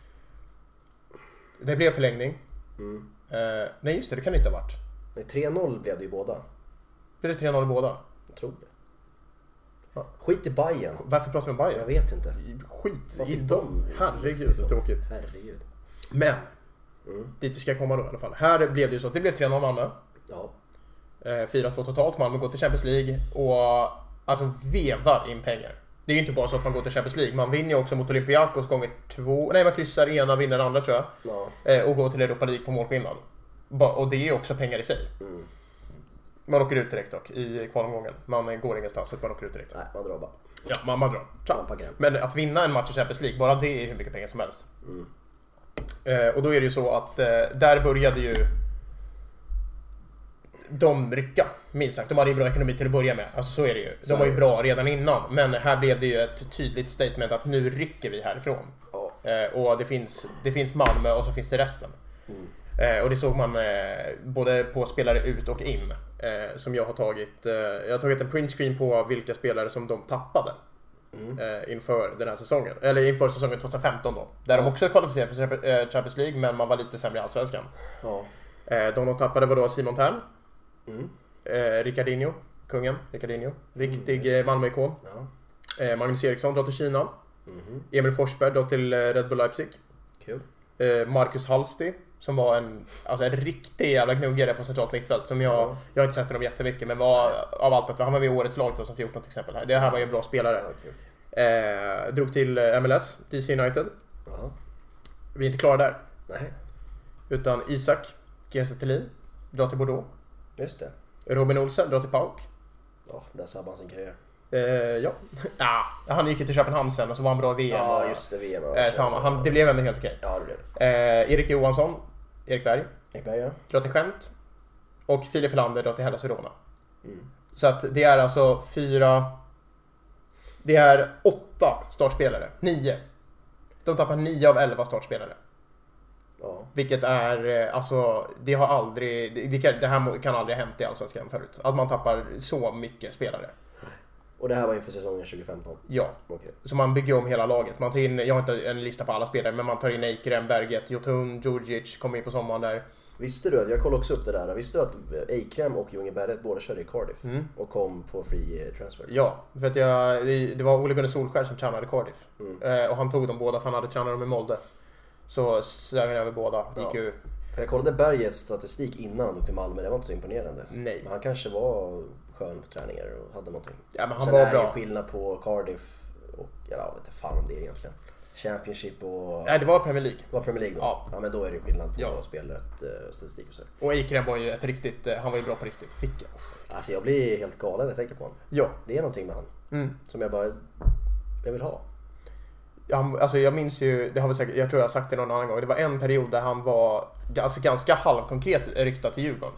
Speaker 2: Det blev förlängning. Nej just det kan det inte ha varit.
Speaker 1: Nej, 3-0 blev det ju båda.
Speaker 2: Blev det 3-0 i båda?
Speaker 1: Jag tror det. Ja. Skit i Bayern.
Speaker 2: Varför pratar vi om Bayern?
Speaker 1: Jag vet inte.
Speaker 2: Skit i dem. Herregud så tråkigt.
Speaker 1: Herregud.
Speaker 2: Men dit vi ska komma då i alla fall. Här blev det ju så att det blev 3-0 Malmö.
Speaker 1: Ja.
Speaker 2: 4-2 totalt. Malmö går till Champions League och alltså vevar in pengar. Det är ju inte bara så att man går till Champions League. Man vinner ju också mot Olympiakos gånger 2. Nej, man kryssar ena, vinner andra tror jag. Ja. Och går till Europa League på målskillnad. Och det är också pengar i sig. Man åker ut direkt dock i kvalomgången. Man går ingenstans så man åker ut direkt.
Speaker 1: Nej, man drar bara.
Speaker 2: Ja, man drar. Men att vinna en match i Champions League, bara det är hur mycket pengar som helst. Och då är det ju så att där började ju de rycka, minst sagt. De hade ju bra ekonomi till att börja med. Alltså så är det ju. De var ju bra redan innan. Men här blev det ju ett tydligt statement att nu rycker vi härifrån. Och det finns Malmö och så finns det resten. Och det såg man både på spelare ut och in. Som jag har tagit en printscreen på vilka spelare som de tappade inför den här säsongen. Eller inför säsongen 2015 då. Där de också kvalificerade för Champions League, men man var lite sämre i Allsvenskan. De tappade var då Simon Tern, Ricardinho, kungen Ricardinho, riktig Malmö-ikon. Magnus Eriksson drar till Kina. Emil Forsberg drar till Red Bull Leipzig.
Speaker 1: Kul.
Speaker 2: Marcus Hallsti som var en riktig jävla knuggare på centralt mittfält som jag har inte sett honom jättemycket, men var av allt att han var vid årets lag 2014 till exempel. Det här var ju en bra spelare. Drog till MLS, DC United. Vi är inte klara där.
Speaker 1: Nej. Utan
Speaker 2: Isak Kiese Thelin drar till Bordeaux.
Speaker 1: Just det.
Speaker 2: Robin Olsen drar till PAOK.
Speaker 1: Ja, där sabbar han sin karriär.
Speaker 2: Han gick till Köpenhamn sen och så var han bra i VM.
Speaker 1: Ja, just det, VM.
Speaker 2: Det blev ändå helt okej.
Speaker 1: Ja, det blev det.
Speaker 2: Erik Johansson, Erik Berg,
Speaker 1: ja.
Speaker 2: drar till Gent. Och Filip Lander drar till Hellas Verona. Så att det är alltså 8 startspelare. 9. De tappar 9 av 11 startspelare.
Speaker 1: Ja.
Speaker 2: Vilket är, det har aldrig, det här kan aldrig ha hänt i Allsvenskan förut. Att man tappar så mycket spelare.
Speaker 1: Och det här var inför säsongen 2015?
Speaker 2: Ja.
Speaker 1: Okay.
Speaker 2: Så man bygger om hela laget. Man tar in, jag har inte en lista på alla spelare, men man tar in Eikrem, Berget, Jotun, Djurdjic, kommer in på sommaren där.
Speaker 1: Visste du att, jag kollade också upp det där, visste du att Eikrem och Junge Berget båda körde i Cardiff och kom på free transfer?
Speaker 2: Ja, för att det var Ole Gunnar Solskjær som tränade Cardiff. Och han tog dem båda för han hade tränat dem i Molde. Så sög han över båda. För
Speaker 1: jag kollade Bergets statistik innan han tog till Malmö, det var inte så imponerande.
Speaker 2: Nej.
Speaker 1: Men han kanske var skön på träningar och hade någonting.
Speaker 2: Ja, men han
Speaker 1: sen
Speaker 2: var
Speaker 1: är
Speaker 2: bra.
Speaker 1: Det skillnad på Cardiff och, jag vet inte fan om det är egentligen. Championship och...
Speaker 2: Nej, det var Premier League.
Speaker 1: Det var Premier League då? Ja, men då är det skillnad på spelrätt statistik och så.
Speaker 2: Och Eikrem var ju han var ju bra på riktigt.
Speaker 1: Alltså jag blir helt galen när jag tänker på honom.
Speaker 2: Ja.
Speaker 1: Det är någonting med han. Som jag vill ha.
Speaker 2: Jag minns ju, det har vi säkert, jag tror jag har sagt det någon annan gång. Det var en period där han var ganska halvkonkret ryktad till Djurgården.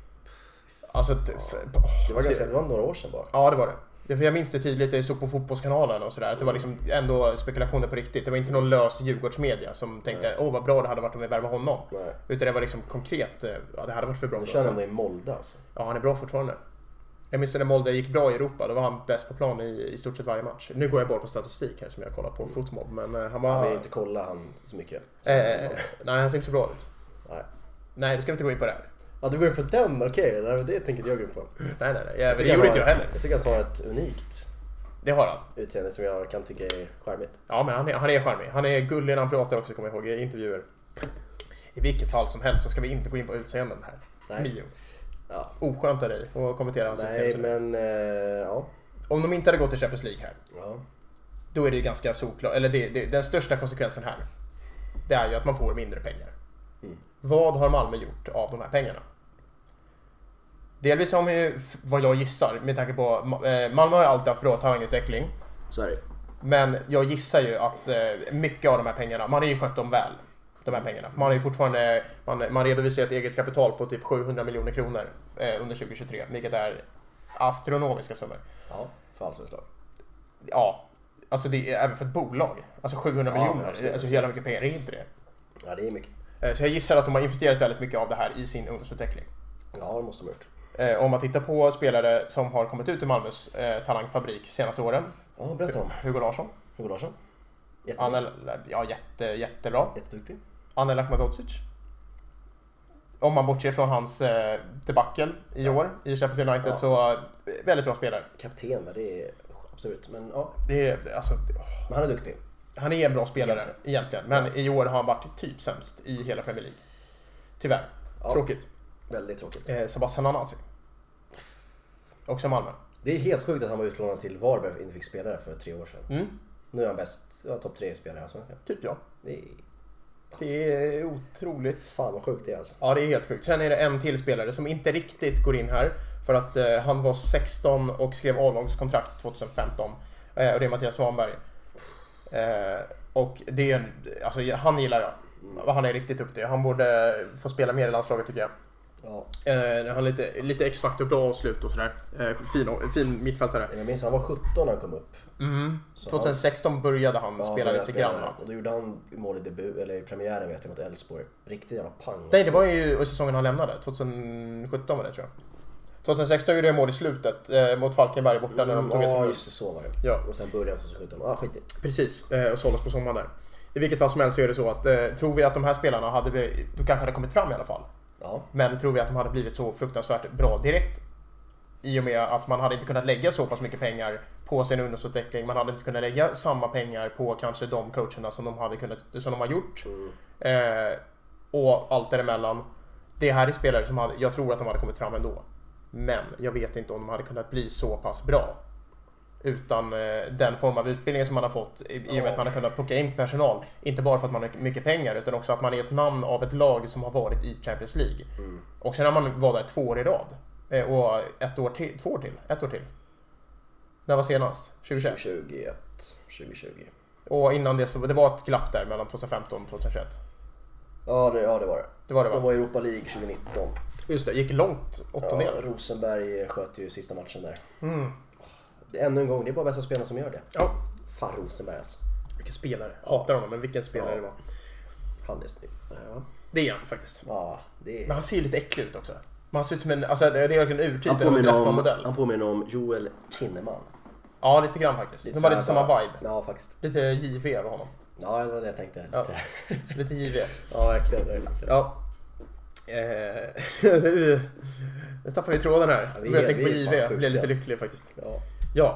Speaker 1: Det var några år sedan bara.
Speaker 2: Ja, det var det. För jag minns det tydligt, det stod på Fotbollskanalen och sådär. Att det var liksom ändå spekulationer på riktigt. Det var inte någon lös Djurgårdsmedia som tänkte, vad bra det hade varit om vi värvar honom. Nej. Utan det var liksom konkret, det hade varit för bra.
Speaker 1: Du känner honom i Molde alltså?
Speaker 2: Ja, han är bra fortfarande. Jag minns när Molde gick bra i Europa, då var han bäst på plan i stort sett varje match. Nu går jag bara på statistik här som jag kollar på Fotmob, men han var...
Speaker 1: Jag vill inte kolla han så mycket.
Speaker 2: Nej, han ser inte så bra ut. Nej, då ska vi inte gå in på det här.
Speaker 1: Ja, du går in på den, okej. Det tänker inte jag gå in på.
Speaker 2: Nej. Det gjorde inte jag heller.
Speaker 1: Jag tycker att han har ett unikt
Speaker 2: Det har han.
Speaker 1: Utseende som jag kan tycka är charmigt.
Speaker 2: Ja, men han är charmig. Han är gullig när han pratar också, kommer jag ihåg, i intervjuer. I vilket fall som helst så ska vi inte gå in på utseenden här.
Speaker 1: Nej.
Speaker 2: Mio.
Speaker 1: Ja.
Speaker 2: Oskönt av dig att kommentera hans utseende.
Speaker 1: Nej, men ja.
Speaker 2: Om de inte hade gått till Champions League här,
Speaker 1: Ja.
Speaker 2: då är det ju ganska såklart. Eller den största konsekvensen här, det är ju att man får mindre pengar. Vad har Malmö gjort av de här pengarna? Delvis har man ju, vad jag gissar, med tanke på Malmö har ju alltid haft bra talangutveckling.
Speaker 1: Så är det.
Speaker 2: Men jag gissar ju att mycket av de här pengarna, man har ju skött dem väl, de här pengarna. För man har ju fortfarande, man redovisar ett eget kapital på typ 700 miljoner kronor under 2023, vilket är astronomiska summor.
Speaker 1: Ja, för allsvenskan.
Speaker 2: Ja, alltså det är även för ett bolag. Alltså 700 miljoner, absolut. Alltså hela mycket pengar, är inte det?
Speaker 1: Ja, det är mycket.
Speaker 2: Så jag gissar att de har investerat väldigt mycket av det här i sin ungdomsutveckling.
Speaker 1: Ja, det måste de ha gjort.
Speaker 2: Om man tittar på spelare som har kommit ut i Malmös talangfabrik senaste åren.
Speaker 1: Ja, berätta om.
Speaker 2: Hugo Larsson. Jättebra.
Speaker 1: Jätteduktig.
Speaker 2: Anel Ahmedhodzic. Om man bortser från hans debacle i år i Sheffield United, så väldigt bra spelare.
Speaker 1: Kapten, det är absolut. Men ja.
Speaker 2: Det är, alltså,
Speaker 1: men han är duktig.
Speaker 2: Han är en bra spelare egentligen. Men i år har han varit typ sämst i hela Premier League. Tyvärr. Tråkigt.
Speaker 1: Väldigt tråkigt.
Speaker 2: Sebastian Nanasi. Också Malmö.
Speaker 1: Det är helt sjukt att han var utlånad till Varberg och inte fick spela för 3 år sedan. Nu är han bäst, topp 3 spelare i Allsvenskan.
Speaker 2: Typ ja.
Speaker 1: Det
Speaker 2: är otroligt.
Speaker 1: Fan vad sjukt det är alltså.
Speaker 2: Ja, det är helt sjukt. Sen är det en till spelare som inte riktigt går in här. För att han var 16 och skrev avlagskontrakt 2015. Och det är Mattias Svanberg. Och det är alltså, han gillar jag. Han är riktigt duktig. Han borde få spela mer i landslaget tycker jag.
Speaker 1: Ja.
Speaker 2: Han har lite X-faktor, bra avslut och sådär. Fin mittfältare.
Speaker 1: Jag minns han var 17 när han kom upp.
Speaker 2: 2016 började han spela lite grann.
Speaker 1: Och då gjorde han mål i debut, eller i premiären vet jag, mot Elfsborg. Riktigt jävla pang.
Speaker 2: Nej, det var ju säsongen han lämnade. 2017 var det tror jag. 2016 gjorde jag mål i slutet mot Falkenberg borta när de tog
Speaker 1: ja, just så var det.
Speaker 2: Ja.
Speaker 1: Och sen började 2017. Skit i.
Speaker 2: Precis, och såldes på sommaren där. I vilket fall som helst så är det så att tror vi att de här spelarna då kanske hade kommit fram i alla fall.
Speaker 1: Ja.
Speaker 2: Men tror vi att de hade blivit så fruktansvärt bra direkt i och med att man hade inte kunnat lägga så pass mycket pengar på sin ungdomsutveckling. Man hade inte kunnat lägga samma pengar på kanske de coacherna som de har gjort. Och allt däremellan. Det här är spelare som jag tror att de hade kommit fram ändå. Men jag vet inte om de hade kunnat bli så pass bra utan den form av utbildning som man har fått i och med att man har kunnat plocka in personal. Inte bara för att man har mycket pengar utan också att man är ett namn av ett lag som har varit i Champions League. Och sen har man var där 2 år i rad. Och ett år till. När var senast? 2021?
Speaker 1: 2020.
Speaker 2: Och innan det så det var ett glapp där mellan 2015 och 2021.
Speaker 1: Ja, det var det.
Speaker 2: Det var det, va?
Speaker 1: De var i Europa League 2019.
Speaker 2: Just det, gick långt åttondel.
Speaker 1: Rosenberg sköt ju sista matchen där. Ännu en gång, det är bara bästa spelarna som gör det.
Speaker 2: Ja.
Speaker 1: Fan, Rosenberg alltså.
Speaker 2: Vilken spelare. Hatar honom, men vilken spelare det var.
Speaker 1: Han är snygg. Ja.
Speaker 2: Det är han faktiskt.
Speaker 1: Ja, det är...
Speaker 2: Men han ser ju lite äcklig ut också. Man ser ut som en, alltså det är verkligen en urtyp
Speaker 1: av en
Speaker 2: Dressman-modell.
Speaker 1: Han påminner om Joel Kinnaman.
Speaker 2: Ja, lite grann faktiskt. De har lite samma vibe.
Speaker 1: Ja, faktiskt.
Speaker 2: Lite JV över honom.
Speaker 1: Ja, det var det jag tänkte.
Speaker 2: Ja. Lite JV.
Speaker 1: Ja, verkligen.
Speaker 2: Ja. Nu tappar vi tråden här. Jag tänker på JV. Jag blev lite lycklig faktiskt. Ja.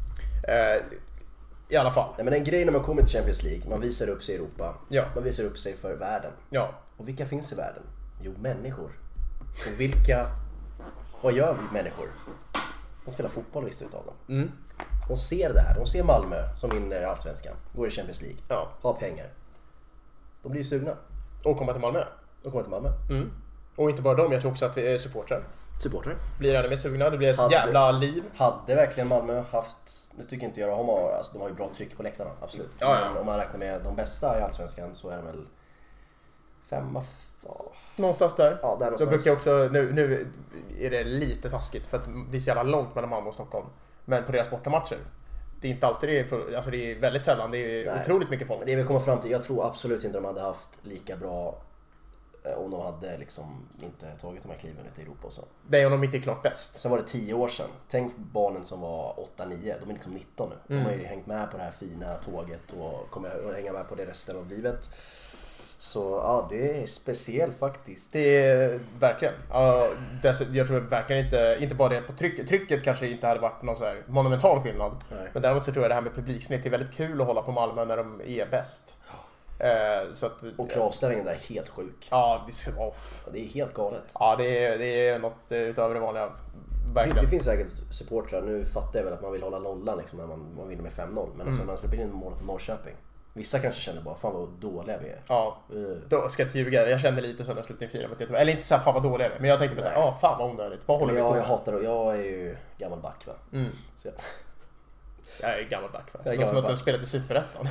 Speaker 2: I alla fall.
Speaker 1: Nej, men en grej när man kommer till Champions League, man visar upp sig i Europa.
Speaker 2: Ja.
Speaker 1: Man visar upp sig för världen.
Speaker 2: Ja.
Speaker 1: Och vilka finns i världen? Jo, människor. Och vad gör människor? De spelar fotboll, visst utav dem. De ser det här. De ser Malmö som vinner Allsvenskan, går i Champions League, har pengar. De blir ju sugna.
Speaker 2: Och kommer till Malmö. Och inte bara dem, jag tror också att vi är supportrar. Blir ännu mer sugna, det blir ett jävla liv.
Speaker 1: Hade verkligen Malmö haft, nu tycker inte jag alltså de har ju bra tryck på läktarna, absolut.
Speaker 2: Ja.
Speaker 1: Men om man räknar med de bästa i Allsvenskan så är de väl 5.
Speaker 2: Någonstans där.
Speaker 1: Ja, där någonstans.
Speaker 2: Då brukar jag också, nu är det lite taskigt för att det är så jävla långt mellan Malmö och Stockholm. Men på deras bortamatcher, det är inte alltid det är väldigt sällan, det är otroligt mycket folk.
Speaker 1: Men det är väl komma fram till, jag tror absolut inte de hade haft lika bra om de hade liksom inte tagit de här kliven ut i Europa och så.
Speaker 2: Det är om de inte är klart bäst.
Speaker 1: Sen var det 10 år sedan. Tänk barnen som var 8-9, de är liksom 19 nu. De har ju hängt med på det här fina tåget och kommer att hänga med på det resten av livet. Så ja, det är speciellt faktiskt.
Speaker 2: Det är verkligen. Jag tror verkligen inte bara det på trycket kanske inte hade varit någon så här monumental skillnad. Nej. Men däremot så tror jag det här med publiksnitt är väldigt kul att hålla på Malmö när de är bäst. Så att,
Speaker 1: och kravställningen där är helt sjuk.
Speaker 2: Ja,
Speaker 1: det är helt galet.
Speaker 2: Ja, det är något utöver det vanliga.
Speaker 1: Verkligen. Det finns säkert supportrar, nu fattar jag väl att man vill hålla nollan liksom, när man vinner med 5-0. Men alltså, man släpper in mål på Norrköping. Vissa kanske känner bara, fan vad dåliga vi är.
Speaker 2: Ja, då ska jag inte ljuga. Jag kände lite så när slutningen 4 mot Göteborg. Eller inte så här, fan vad dåliga vi är. Men jag tänkte bara såhär, fan vad onödigt. Vad håller vi på?
Speaker 1: Jag hatar det. Jag är ju gammal back, va? Så
Speaker 2: jag är gammal back, va? Någon som inte spelat i Superettan.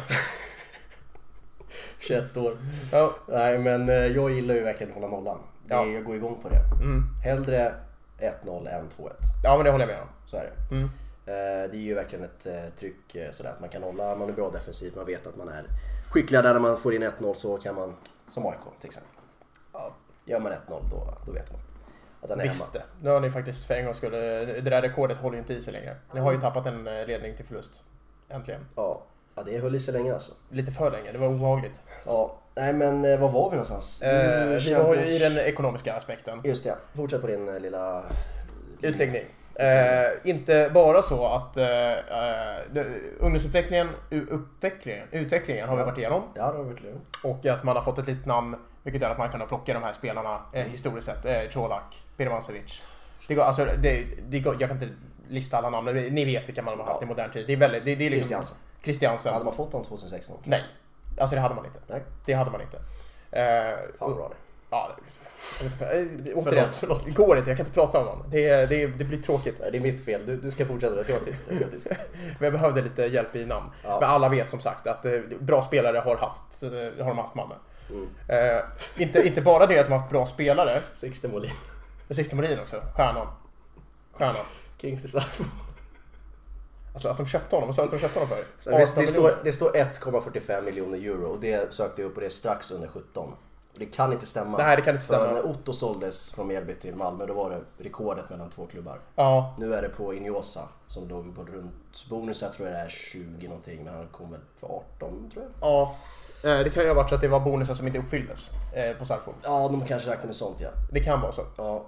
Speaker 1: 21 år. Ja. Nej, men jag gillar ju verkligen att hålla nollan. Jag går igång på det. Hellre 1-0 än 2-1.
Speaker 2: Ja, men det håller jag med om.
Speaker 1: Så är det. Det är ju verkligen ett tryck sådär att man kan hålla, man är bra defensivt, man vet att man är skicklig där. När man får in 1-0 så kan man, som AIK till exempel, gör man 1-0 då vet man att den är
Speaker 2: Visst
Speaker 1: hemma.
Speaker 2: Nu har ni faktiskt för en gång skulle, det där rekordet håller ju inte i sig längre. Ni har ju tappat en ledning till förlust. Äntligen.
Speaker 1: Ja, det höll i sig länge alltså.
Speaker 2: Lite för länge, det var obehagligt.
Speaker 1: Ja, nej men var var vi någonstans?
Speaker 2: Vi var ju i den ekonomiska aspekten.
Speaker 1: Just det, fortsätt på din lilla
Speaker 2: utläggning. Inte bara så att ungdomsutvecklingen, utvecklingen har vi varit igenom.
Speaker 1: Ja, det har vi varit igenom.
Speaker 2: Och att man har fått ett litet namn, vilket gör att man kan plocka de här spelarna historiskt sett. Colak, Birmancevic. Jag kan inte lista alla namn, men ni vet vilka man har haft i modern tid. Det är väldigt, det är liksom Christiansen.
Speaker 1: Hade man fått honom 2016?
Speaker 2: Nej, alltså det hade man inte.
Speaker 1: Nej.
Speaker 2: Det hade man inte.
Speaker 1: Fan bra det.
Speaker 2: Ja, förlåt. Det går inte, jag kan inte prata om honom. Det blir tråkigt.
Speaker 1: Det är mitt fel, du ska fortsätta, jag ska vara tyst.
Speaker 2: Men jag behövde lite hjälp i namn. Men alla vet som sagt att bra spelare har de haft Malmö. Inte bara det att de har haft bra spelare.
Speaker 1: Sixten
Speaker 2: Molin också, stjärnan.
Speaker 1: Kingsley Sarfo.
Speaker 2: Alltså att de köpte honom, och så att de köpte honom för.
Speaker 1: Det står 1,45 miljoner euro och det sökte jag upp och det är strax under 17. Det kan inte stämma.
Speaker 2: Nej, det kan inte stämma.
Speaker 1: För när Otto såldes från Mjällby till Malmö, då var det rekordet mellan två klubbar.
Speaker 2: Ja.
Speaker 1: Nu är det på Iniosa som låg på runt bonusar, tror jag det är 20 någonting, men han kom väl för 18 tror jag.
Speaker 2: Ja, det kan ju ha varit så att det var bonusar som inte uppfylldes på Sarfo.
Speaker 1: Ja, de kanske räknar med sånt, ja.
Speaker 2: Det kan vara så.
Speaker 1: Ja.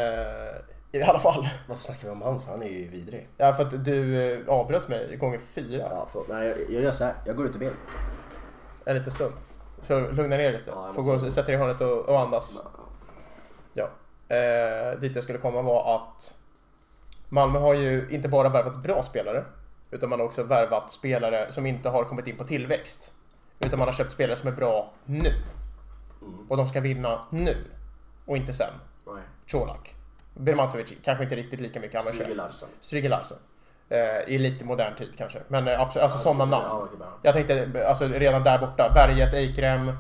Speaker 2: I alla fall.
Speaker 1: Varför snackar vi om han? För han är ju vidrig.
Speaker 2: Ja, för att du avbröt mig gånger 4.
Speaker 1: Ja, nej, jag gör så här. Jag går ut i bil.
Speaker 2: En liten stund. Så lugna ner lite. Får gå och sätta dig i hörnet och andas. Ja. Dit jag skulle komma var att Malmö har ju inte bara värvat bra spelare, utan man har också värvat spelare som inte har kommit in på tillväxt. Utan man har köpt spelare som är bra nu. Och de ska vinna nu. Och inte sen.
Speaker 1: Nej.
Speaker 2: Colak. Birmancevic kanske inte riktigt lika mycket. Stryger Larsen. I lite modern tid kanske. Men alltså sådana namn. Jag tänkte alltså redan där borta. Berget, Eikrem.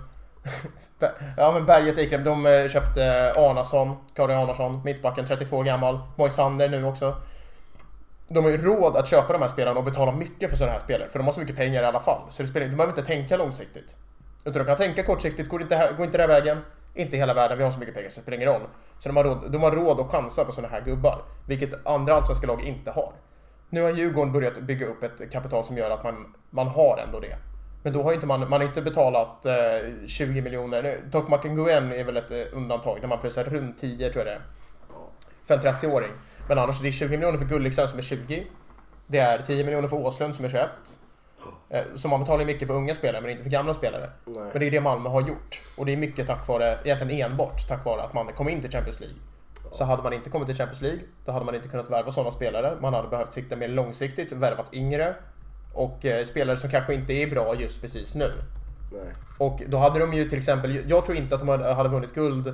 Speaker 2: Berget, Eikrem. De köpte Kari Arnason. Mittbacken, 32 gammal. Moisander nu också. De har ju råd att köpa de här spelarna och betala mycket för sådana här spelare. För de har så mycket pengar i alla fall. Så de behöver inte tänka långsiktigt. Utan de kan tänka kortsiktigt. Går inte den här vägen. Inte hela världen, vi har så mycket pengar så det spelar ingen roll. Så de har råd att chansa på sådana här gubbar. Vilket andra allsvenska lag inte har. Nu har Djurgården börjat bygga upp ett kapital som gör att man har ändå det. Men då har inte man har inte betalat 20 miljoner. Tokmak Nguyen är väl ett undantag. Där man pröjsar runt 10 tror jag det är. För en 30-åring. Men annars det är 20 miljoner för Gulliksen som är 20. Det är 10 miljoner för Åslund som är 21. Så man betalar mycket för unga spelare men inte för gamla spelare.
Speaker 1: Nej.
Speaker 2: Men det är det Malmö har gjort. Och det är mycket tack vare, egentligen enbart tack vare att man kom in till Champions League. Så hade man inte kommit till Champions League, då hade man inte kunnat värva sådana spelare. Man hade behövt sikta mer långsiktigt, värvat yngre. Och spelare som kanske inte är bra just precis nu.
Speaker 1: Nej.
Speaker 2: Och då hade de ju till exempel, jag tror inte att de hade vunnit guld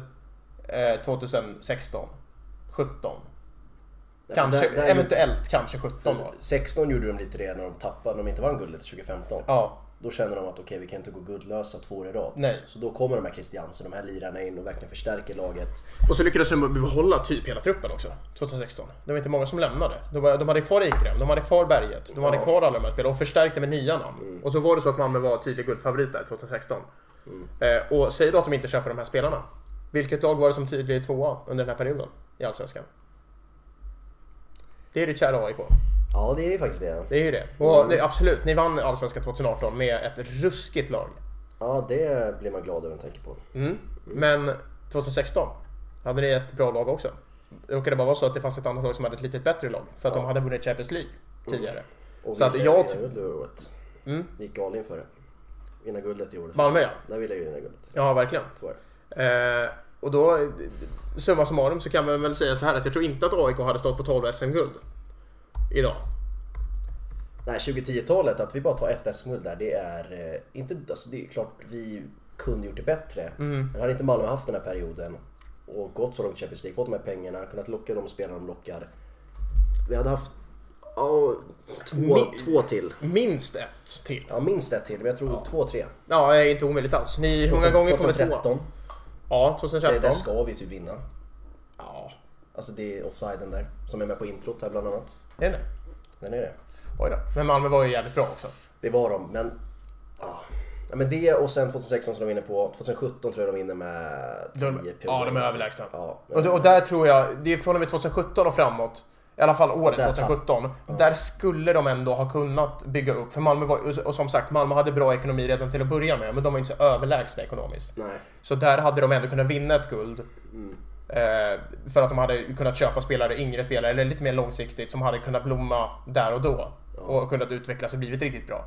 Speaker 2: 2016, 17. Kanske, eventuellt kanske 17 år.
Speaker 1: 16 gjorde de lite det när de tappade, när de inte vann guldet 2015.
Speaker 2: Ja.
Speaker 1: Då känner de att okej, vi kan inte gå guldlösa 2 år i rad.
Speaker 2: Nej.
Speaker 1: Så då kommer de här Christiansen, de här lirarna in och verkligen förstärker laget.
Speaker 2: Och så lyckades de behålla typ hela truppen också 2016. Det var inte många som lämnade. De hade kvar Eikrem, de hade kvar Berget, de hade kvar alla de här spelarna och förstärkte med nya namn. Och så var det så att Malmö var tydlig guldfavorit där 2016. Och säg då att de inte köper de här spelarna. Vilket lag var det som tydlig 2A under den här perioden i Allsvenskan? Det är det kära AIK.
Speaker 1: Ja, det är ju faktiskt det.
Speaker 2: Det är ju det. Och absolut, ni vann Allsvenskan 2018 med ett ruskigt lag.
Speaker 1: Ja, det blir man glad över att tänka på.
Speaker 2: Men 2016 hade ni ett bra lag också. Det råkade bara vara så att det fanns ett annat lag som hade ett lite bättre lag. För att de hade vunnit Champions League tidigare.
Speaker 1: Och
Speaker 2: så att
Speaker 1: jag gick all in för det. Vinna guldet i året.
Speaker 2: Malmö, ja.
Speaker 1: Där ville jag vinna guldet.
Speaker 2: Ja, verkligen. Och då, summa summarum, så kan man väl säga så här att jag tror inte att AIK hade stått på 12 SM-guld idag.
Speaker 1: Nej, 2010-talet, att vi bara tar ett SM-guld där, det är inte, alltså det är klart vi kunde gjort det bättre. Men hade inte Malmö haft den här perioden och gått så långt i Champions League, fått de här pengarna, kunnat locka de spelarna de lockar. Vi hade haft två till.
Speaker 2: Minst ett till.
Speaker 1: Ja, minst ett till, men jag tror 2-3.
Speaker 2: Ja, det är inte omöjligt alls. Hur många gånger kommer
Speaker 1: 2013.
Speaker 2: Ja, 2013.
Speaker 1: Det ska vi typ vinna.
Speaker 2: Ja.
Speaker 1: Alltså det är offsiden där, som är med på introt här bland annat.
Speaker 2: Är det?
Speaker 1: Den är det.
Speaker 2: Oj då. Men Malmö var ju jävligt bra också.
Speaker 1: Det var de, men... Ja, men det och sen 2016 som de vinner på. 2017 tror jag de vinner med 10 punkter.
Speaker 2: Ja, de är överlägsna.
Speaker 1: Ja,
Speaker 2: och där tror jag, det är från och med 2017 och framåt. I alla fall året 2017. Där skulle de ändå ha kunnat bygga upp. För Malmö var, och som sagt, Malmö hade bra ekonomi redan till att börja med. Men de var inte så överlägsna ekonomiskt.
Speaker 1: Nej.
Speaker 2: Så där hade de ändå kunnat vinna ett guld. För att de hade kunnat köpa spelare, yngre spelare, eller lite mer långsiktigt, som hade kunnat blomma där och då. Och kunnat utvecklas och blivit riktigt bra.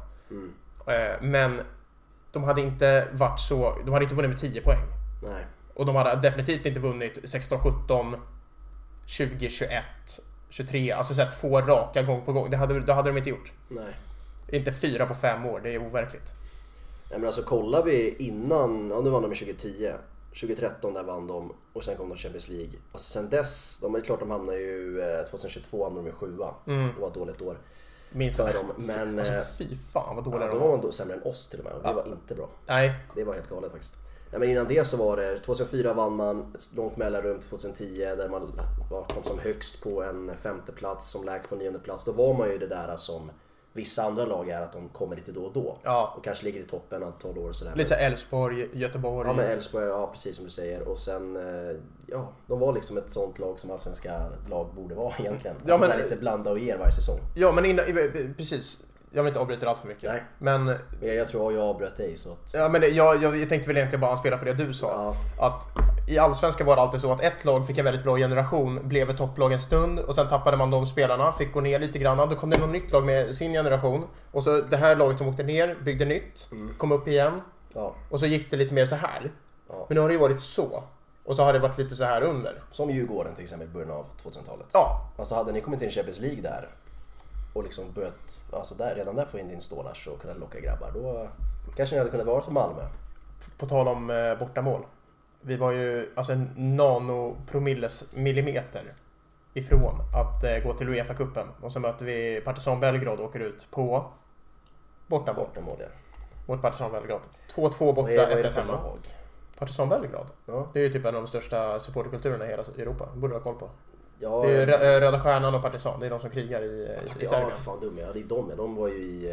Speaker 2: Men de hade inte varit så, de hade inte vunnit med 10 poäng.
Speaker 1: Nej.
Speaker 2: Och de hade definitivt inte vunnit 16, 17, 20, 21, 23. Alltså så här 2 raka gång på gång. Det hade de inte gjort.
Speaker 1: Nej.
Speaker 2: Inte 4 på 5 år, det är overkligt.
Speaker 1: Nej, men alltså kollar vi innan, nu vann de i 2010. 2013 där vann de och sen kom de Champions League. Alltså sen dess, de är klart de hamnar ju 2022 hamnar de i 7:a. Det var ett dåligt år.
Speaker 2: Minns jag.
Speaker 1: Men
Speaker 2: alltså, fy fan vad dåliga
Speaker 1: de var. Då sämre än oss till och med. Och det var inte bra.
Speaker 2: Nej.
Speaker 1: Det var helt galet faktiskt. Nej, men innan det så var det 2004 vann man ett långt mellanrum till 2010 där man kom som högst på en 5:e plats, som lägst på 9:e plats. Då var man ju det där som vissa andra lag är, att de kommer lite då och då.
Speaker 2: Ja.
Speaker 1: Och kanske ligger i toppen antal år. Sådär.
Speaker 2: Lite Elfsborg, Göteborg.
Speaker 1: Ja, men Elfsborg, ja precis som du säger. Och sen, ja, de var liksom ett sånt lag som allsvenska lag borde vara egentligen.
Speaker 2: Ja,
Speaker 1: alltså
Speaker 2: men
Speaker 1: lite blanda och ger varje säsong.
Speaker 2: Ja, men precis. Jag vill inte avbryta allt för mycket.
Speaker 1: Nej.
Speaker 2: Men
Speaker 1: jag tror jag avbröt dig så att...
Speaker 2: Ja, men jag tänkte väl egentligen bara anspela på det du sa.
Speaker 1: Ja.
Speaker 2: Att i allsvenskan var det alltid så att ett lag fick en väldigt bra generation, blev ett topplag en stund och sen tappade man de spelarna, fick gå ner lite grann. Då kom det något nytt lag med sin generation och så det här laget som åkte ner byggde nytt, kom upp igen.
Speaker 1: Ja.
Speaker 2: Och så gick det lite mer så här.
Speaker 1: Ja.
Speaker 2: Men nu har det ju varit så. Och så har det varit lite så här under.
Speaker 1: Som Djurgården till exempel i början av 2000-talet.
Speaker 2: Ja.
Speaker 1: Alltså hade ni kommit till en Champions League där och liksom börjat, alltså redan där få in din stålars och kunna locka grabbar, då kanske ni hade kunnat vara som Malmö.
Speaker 2: På tal om bortamål. Vi var ju alltså en nanopromilles millimeter ifrån att gå till UEFA-cupen. Och så möter vi Partizan Belgrad och åker ut på bortamål.
Speaker 1: Ja.
Speaker 2: Mot Partizan Belgrad. 2-2 borta, 1-1 hemma. Partizan Belgrad?
Speaker 1: Ja.
Speaker 2: Det är ju typ en av de största supporterkulturerna i hela Europa. Borde du ha koll på.
Speaker 1: Ja,
Speaker 2: det är Röda Stjärnan och Partizan. Det är de som krigar i Serbien.
Speaker 1: Ja, fan dum jag. Det är de var ju i...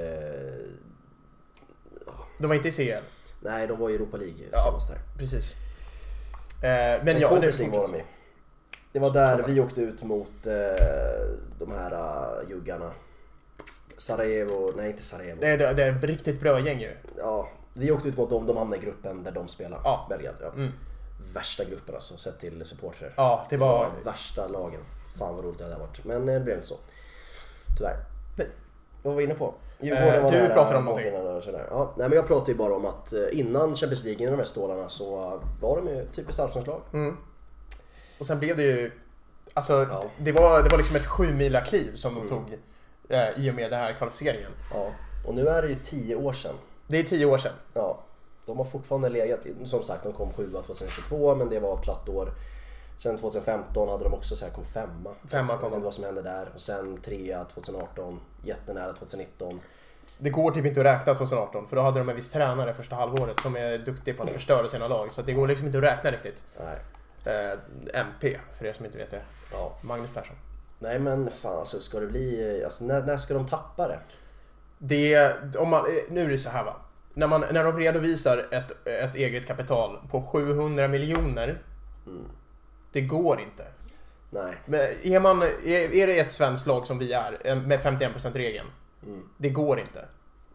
Speaker 2: De var inte i CL.
Speaker 1: Nej, de var i Europa League.
Speaker 2: Ja, precis. Men ja,
Speaker 1: Conference League var de i. Det var där vi åkte ut mot de här juggarna. Sarajevo, nej inte Sarajevo.
Speaker 2: Det är ett riktigt bra gäng ju.
Speaker 1: Ja, vi åkte ut mot dem, de hamnade i gruppen där de spelar.
Speaker 2: Ja.
Speaker 1: Belgrad, ja. Värsta gruppen alltså, sett till supportrar.
Speaker 2: Ja, det var
Speaker 1: värsta lagen. Fan vad roligt det hade varit. Men det blev inte så. Tyvärr. Nej. Vad var vi inne på?
Speaker 2: Djurgården var du pratade om någonting.
Speaker 1: Ja, nej, men jag pratade ju bara om att innan Champions League, innan de här stålarna, så var de ju typiskt allsvenskt lag.
Speaker 2: Och sen blev det ju, alltså det var liksom ett 7-mila kliv som de tog i och med den här kvalificeringen.
Speaker 1: Ja, och nu är det ju 10 år sedan.
Speaker 2: Det är 10 år sedan.
Speaker 1: Ja, de har fortfarande legat, som sagt de kom 7 2022, men det var platt år. Sen 2015 hade de också så här, kom 5:a.
Speaker 2: Femma kom
Speaker 1: de. Vad som hände där. Och sen 3:a 2018, jättenära 2019.
Speaker 2: Det går typ inte att räkna 2018, för då hade de en viss tränare första halvåret som är duktig på att förstöra sina lag. Så det går liksom inte att räkna riktigt.
Speaker 1: Nej.
Speaker 2: MP, för er som inte vet det.
Speaker 1: Ja.
Speaker 2: Magnus Persson.
Speaker 1: Nej men fan, alltså ska det bli, alltså när ska de tappa det?
Speaker 2: Nu är det så här va. När de redovisar ett eget kapital på 700 miljoner. Det går inte.
Speaker 1: Nej.
Speaker 2: Men är det ett svenskt lag som vi är med 51% regeln? Det går inte.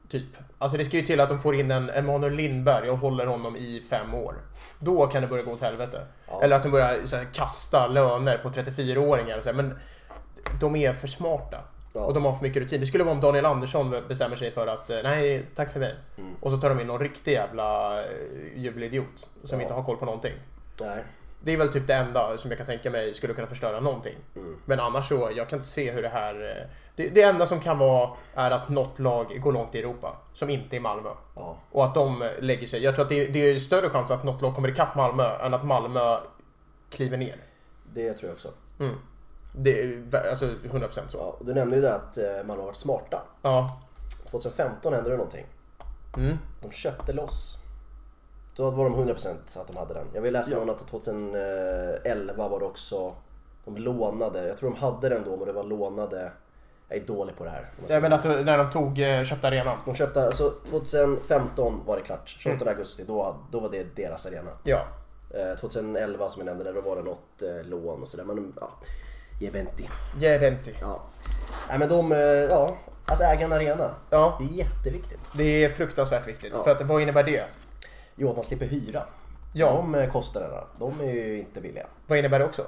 Speaker 2: Typ. Alltså det ska ju till att de får in en Emanuel Lindberg och håller honom i 5 år. Då kan det börja gå åt helvete. Ja. Eller att de börjar så här, kasta löner på 34-åringar och så här. Men de är för smarta. Ja. Och de har för mycket rutin. Det skulle vara om Daniel Andersson bestämmer sig för att nej, tack för mig. Och så tar de in någon riktig jävla jubelidiot som inte har koll på någonting.
Speaker 1: Nej.
Speaker 2: Det är väl typ det enda som jag kan tänka mig skulle kunna förstöra någonting. Men annars så, jag kan inte se hur det här... Det enda som kan vara är att något lag går långt i Europa, som inte är Malmö. Ja. Och att de lägger sig. Jag tror att det är större chans att något lag kommer ikapp Malmö än att Malmö kliver ner.
Speaker 1: Det tror jag också.
Speaker 2: Det är alltså 100% så.
Speaker 1: Ja, du nämnde ju det att man har varit smarta.
Speaker 2: Ja.
Speaker 1: 2015 hände det någonting. De köpte loss. Då var de 100% att de hade den. Jag vill läsa om att 2011 var det också... De lånade. Jag tror de hade den då, men det var lånade. Jag är dålig på det här.
Speaker 2: Jag menar att när de köpte arenan.
Speaker 1: De köpte, alltså 2015 var det klart. 28 augusti, då var det deras arena.
Speaker 2: Ja.
Speaker 1: 2011 som jag nämnde, då var det något lån och sådär. Men ja, Jeventi. Ja. Nej men att äga en arena. Ja. Det är jätteviktigt.
Speaker 2: Det är fruktansvärt viktigt. Ja. För att vad innebär det?
Speaker 1: Jo, att man slipper hyra.
Speaker 2: Ja.
Speaker 1: De kostnaderna, de är ju inte billiga.
Speaker 2: Vad innebär det också?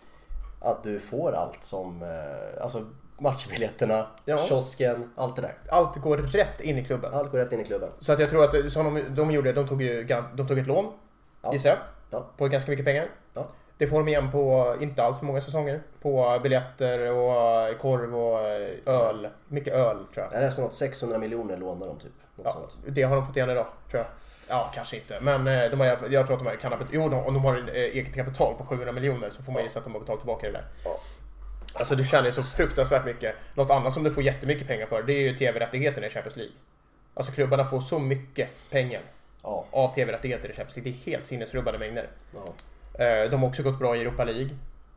Speaker 1: Att du får allt som, alltså matchbiljetterna, kiosken, allt det där.
Speaker 2: Allt går rätt in i klubben.
Speaker 1: Allt går rätt in i klubben.
Speaker 2: Så att jag tror att som de gjorde, de tog ett lån, gissar jag, på ganska mycket pengar. Ja. Det får de igen på, inte alls för många säsonger, på biljetter och korv och öl. Mycket öl, tror jag.
Speaker 1: Jag läste något 600 miljoner lånar de typ.
Speaker 2: Det har de fått igen idag, tror jag. Ja, kanske inte. Men jag tror att om de har eget kapital på 700 miljoner så får man gissa att de har betalt tillbaka det där. Ja. Alltså det känns så fruktansvärt mycket. Något annat som du får jättemycket pengar för, det är ju tv-rättigheterna i Champions League. Alltså klubbarna får så mycket pengar av tv-rättigheter i Champions League. Det är helt sinnesrubbade mängder. Ja. De har också gått bra i Europa League.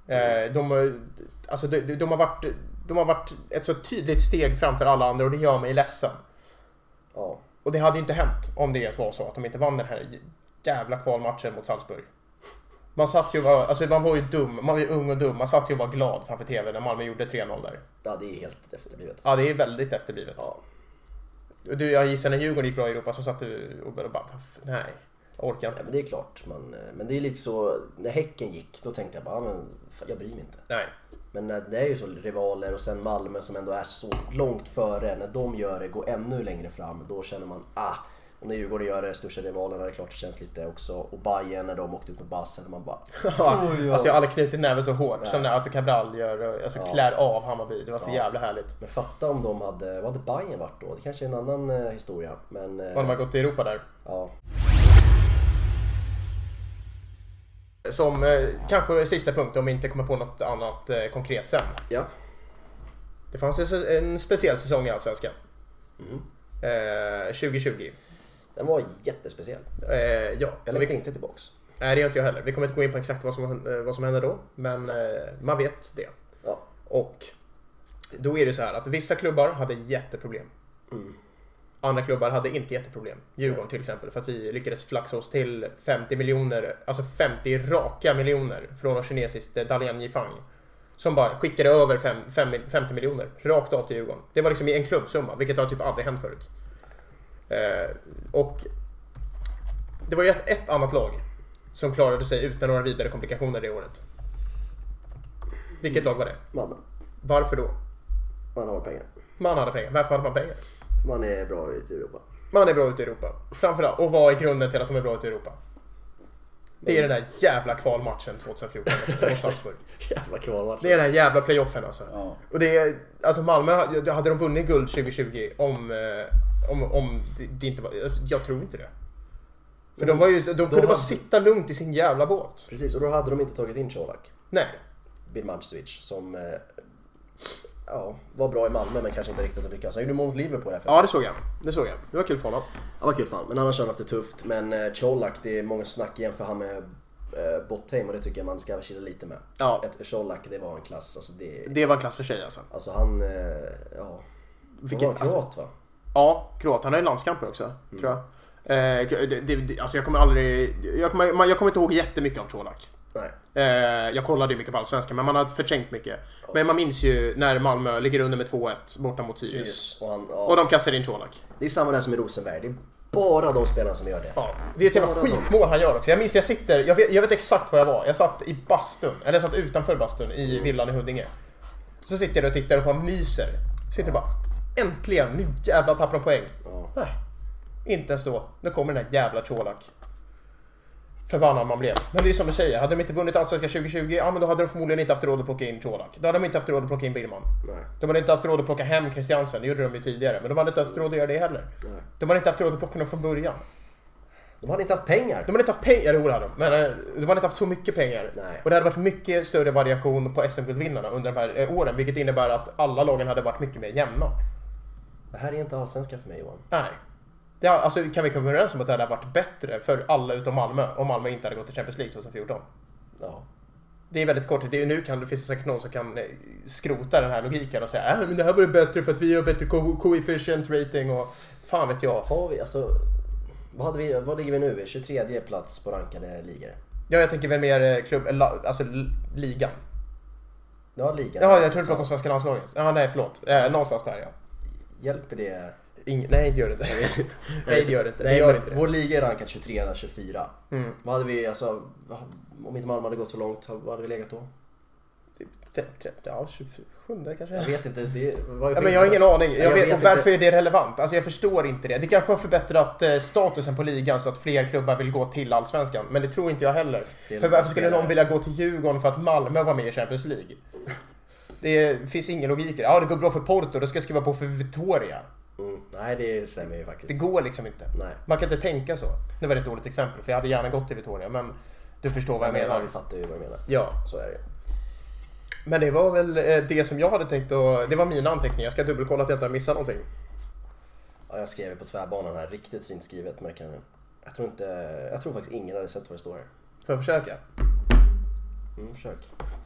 Speaker 2: De har varit ett så tydligt steg framför alla andra och det gör mig ledsen. Ja. Och det hade ju inte hänt om det var så att de inte vann den här jävla kvalmatchen mot Salzburg. Man satt ju man var ju dum, man var ju ung och dum. Man satt ju och var glad framför tv när Malmö gjorde 3-0 där.
Speaker 1: Ja, det är helt efterblivet.
Speaker 2: Ja, det är väldigt efterblivet. Ja. Jag gissar när Djurgården gick bra i Europa så satt du och bara nej, jag orkar inte.
Speaker 1: Ja, men det är klart, men det är lite så, när Häcken gick, då tänkte jag bara, jag bryr mig inte.
Speaker 2: Nej.
Speaker 1: Men det är ju så rivaler och sen Malmö som ändå är så långt före, när de gör det, går ännu längre fram, då känner man, och när Djurgården gör det, största rivalerna, det är klart det känns lite också. Och Bayern när de åkte ut med bassen, man bara...
Speaker 2: Alltså jag har aldrig knutit näven så hårt som när Cabral klär av Hammarby. Det var så jävla härligt.
Speaker 1: Men fatta om de vad hade Bayern varit då? Det kanske är en annan historia. Men,
Speaker 2: om de har gått till Europa där.
Speaker 1: Ja.
Speaker 2: Som kanske sista punkt, om vi inte kommer på något annat konkret sen.
Speaker 1: Ja.
Speaker 2: Det fanns en speciell säsong i Allsvenskan. 2020.
Speaker 1: Den var jättespeciell. Jag längtar inte tillbaks.
Speaker 2: Nej, det gör inte jag heller. Vi kommer inte gå in på exakt vad som hände då. Men man vet det. Ja. Och då är det så här att vissa klubbar hade jätteproblem. Andra klubbar hade inte jätteproblem. Djurgården till exempel. För att vi lyckades flaxa oss till 50 miljoner. Alltså 50 raka miljoner från en kinesisk Dalian Yifang. Som bara skickade över 50 miljoner rakt av till Djurgården. Det var liksom i en klubbsumma, vilket har typ aldrig hänt förut. Och det var ju ett annat lag som klarade sig utan några vidare komplikationer det året. Vilket lag var det?
Speaker 1: Malmö.
Speaker 2: Varför då?
Speaker 1: Man har pengar.
Speaker 2: Man hade pengar. Varför hade man pengar?
Speaker 1: Man är bra ute i Europa.
Speaker 2: Man är bra ute i Europa. Framförallt. Och vad är grunden till att de är bra ute i Europa? Det är den där jävla kvalmatchen 2014 mot Salzburg.
Speaker 1: Jävla kvalmatchen.
Speaker 2: Det är den här jävla playoffen alltså.
Speaker 1: Ja.
Speaker 2: Och det är, alltså Malmö hade de vunnit guld 2020 om det inte var, jag tror inte det. För de kunde bara sitta lugnt i sin jävla båt.
Speaker 1: Precis, och då hade de inte tagit in Colak.
Speaker 2: Nej.
Speaker 1: Birmancevic som var bra i Malmö men kanske inte riktigt lyckas. Han gjorde mot Liverpool.
Speaker 2: Ja, det såg jag. Det var kul för honom.
Speaker 1: Ja, var kul för honom. Men annars har han haft det tufft. Men Colak, det är många snack igen för han med Botheim och det tycker jag man ska kila lite med.
Speaker 2: Ja.
Speaker 1: Colak, det var en klass. Alltså
Speaker 2: det var en klass för sig alltså.
Speaker 1: Alltså han, var kroat va?
Speaker 2: Ja, kroat. Han har ju landskamper också, tror jag. Alltså jag kommer inte ihåg jättemycket av Colak.
Speaker 1: Nej.
Speaker 2: Jag kollade ju mycket på Allsvenskan, men man hade förträngt mycket. Men man minns ju när Malmö ligger under med 2-1 borta mot Sirius.
Speaker 1: Och
Speaker 2: de kastar in Colak.
Speaker 1: Det är samma där som i Rosenberg. Det är bara de spelarna som gör det.
Speaker 2: Ja, det är ett jävla skitmål han gör också. Jag minns, jag vet exakt var jag var. Jag satt i bastun, eller jag satt utanför bastun i villan i Huddinge. Så sitter jag och tittar på myser. Sitter och bara, äntligen, nu jävla tappar de poäng. Nej, inte ens då. Nu kommer den här jävla Colak. Förbannad man blev. Men det är som du säger, hade de inte vunnit Allsvenskan 2020, ja men då hade de förmodligen inte haft råd att plocka in Colak. Då hade de inte haft råd att plocka in Billman.
Speaker 1: Nej.
Speaker 2: De hade inte haft råd att plocka hem Christiansen, det gjorde de ju tidigare. Men de hade inte haft råd att göra det heller.
Speaker 1: Nej.
Speaker 2: De hade inte haft råd att plocka dem från början.
Speaker 1: De hade inte haft pengar.
Speaker 2: De hade inte haft pengar, det hade de. Men de hade inte haft så mycket pengar.
Speaker 1: Nej.
Speaker 2: Och det hade varit mycket större variation på SM-guldvinnarna under de här åren. Vilket innebär att alla lagen hade varit mycket mer jämna.
Speaker 1: Det här är inte Allsvenskan för mig, Johan.
Speaker 2: Nej. Det, alltså, kan vi komma överens om att det hade varit bättre för alla utom Malmö om Malmö inte hade gått till Champions League 2014?
Speaker 1: Ja.
Speaker 2: Det är väldigt kort. Det finns säkert någon som kan skrota den här logiken och säga men det här var bättre för att vi har bättre coefficient rating och fan vet jag.
Speaker 1: Har vi, alltså, vad ligger vi nu? 23:e plats på rankade ligor.
Speaker 2: Ja, jag tänker väl mer ligan.
Speaker 1: Ja, ligan.
Speaker 2: Ja, jag tror du pratar om svenska landslaget. Ja, nej, förlåt. Någonstans där, ja.
Speaker 1: Hjälper det?
Speaker 2: Nej, det gör det inte. Nej, det gör det inte.
Speaker 1: Nej,
Speaker 2: det gör inte det.
Speaker 1: Vår liga är rankad 23-24. Vad hade vi, alltså, om inte Malmö hade gått så långt, vad hade vi legat då?
Speaker 2: Ja, 27 kanske.
Speaker 1: Jag vet inte.
Speaker 2: Men jag har ingen aning. Och varför är det relevant? Alltså jag förstår inte det. Det kanske har förbättrat statusen på ligan så att fler klubbar vill gå till Allsvenskan. Men det tror inte jag heller. För varför skulle någon vilja gå till Djurgården för att Malmö var med i Champions League? Det finns ingen logik. Ja, det går bra för Porto. Då ska jag skriva på för Victoria.
Speaker 1: Nej, det stämmer ju faktiskt.
Speaker 2: Det går liksom inte.
Speaker 1: Nej.
Speaker 2: Man kan inte tänka så. Det var ett dåligt exempel. För jag hade gärna gått till Victoria. Men du förstår vad jag menar.
Speaker 1: Vi fattar ju vad jag menar.
Speaker 2: Ja.
Speaker 1: Så är det.
Speaker 2: Men det var väl det som jag hade tänkt och det var mina anteckningar. Jag ska dubbelkolla att jag inte har missat någonting.
Speaker 1: Ja, jag skrev på tvärbanan här. Riktigt fint skrivet. Men jag tror faktiskt ingen hade sett vad det står här.
Speaker 2: Får jag försöka?
Speaker 1: Försök.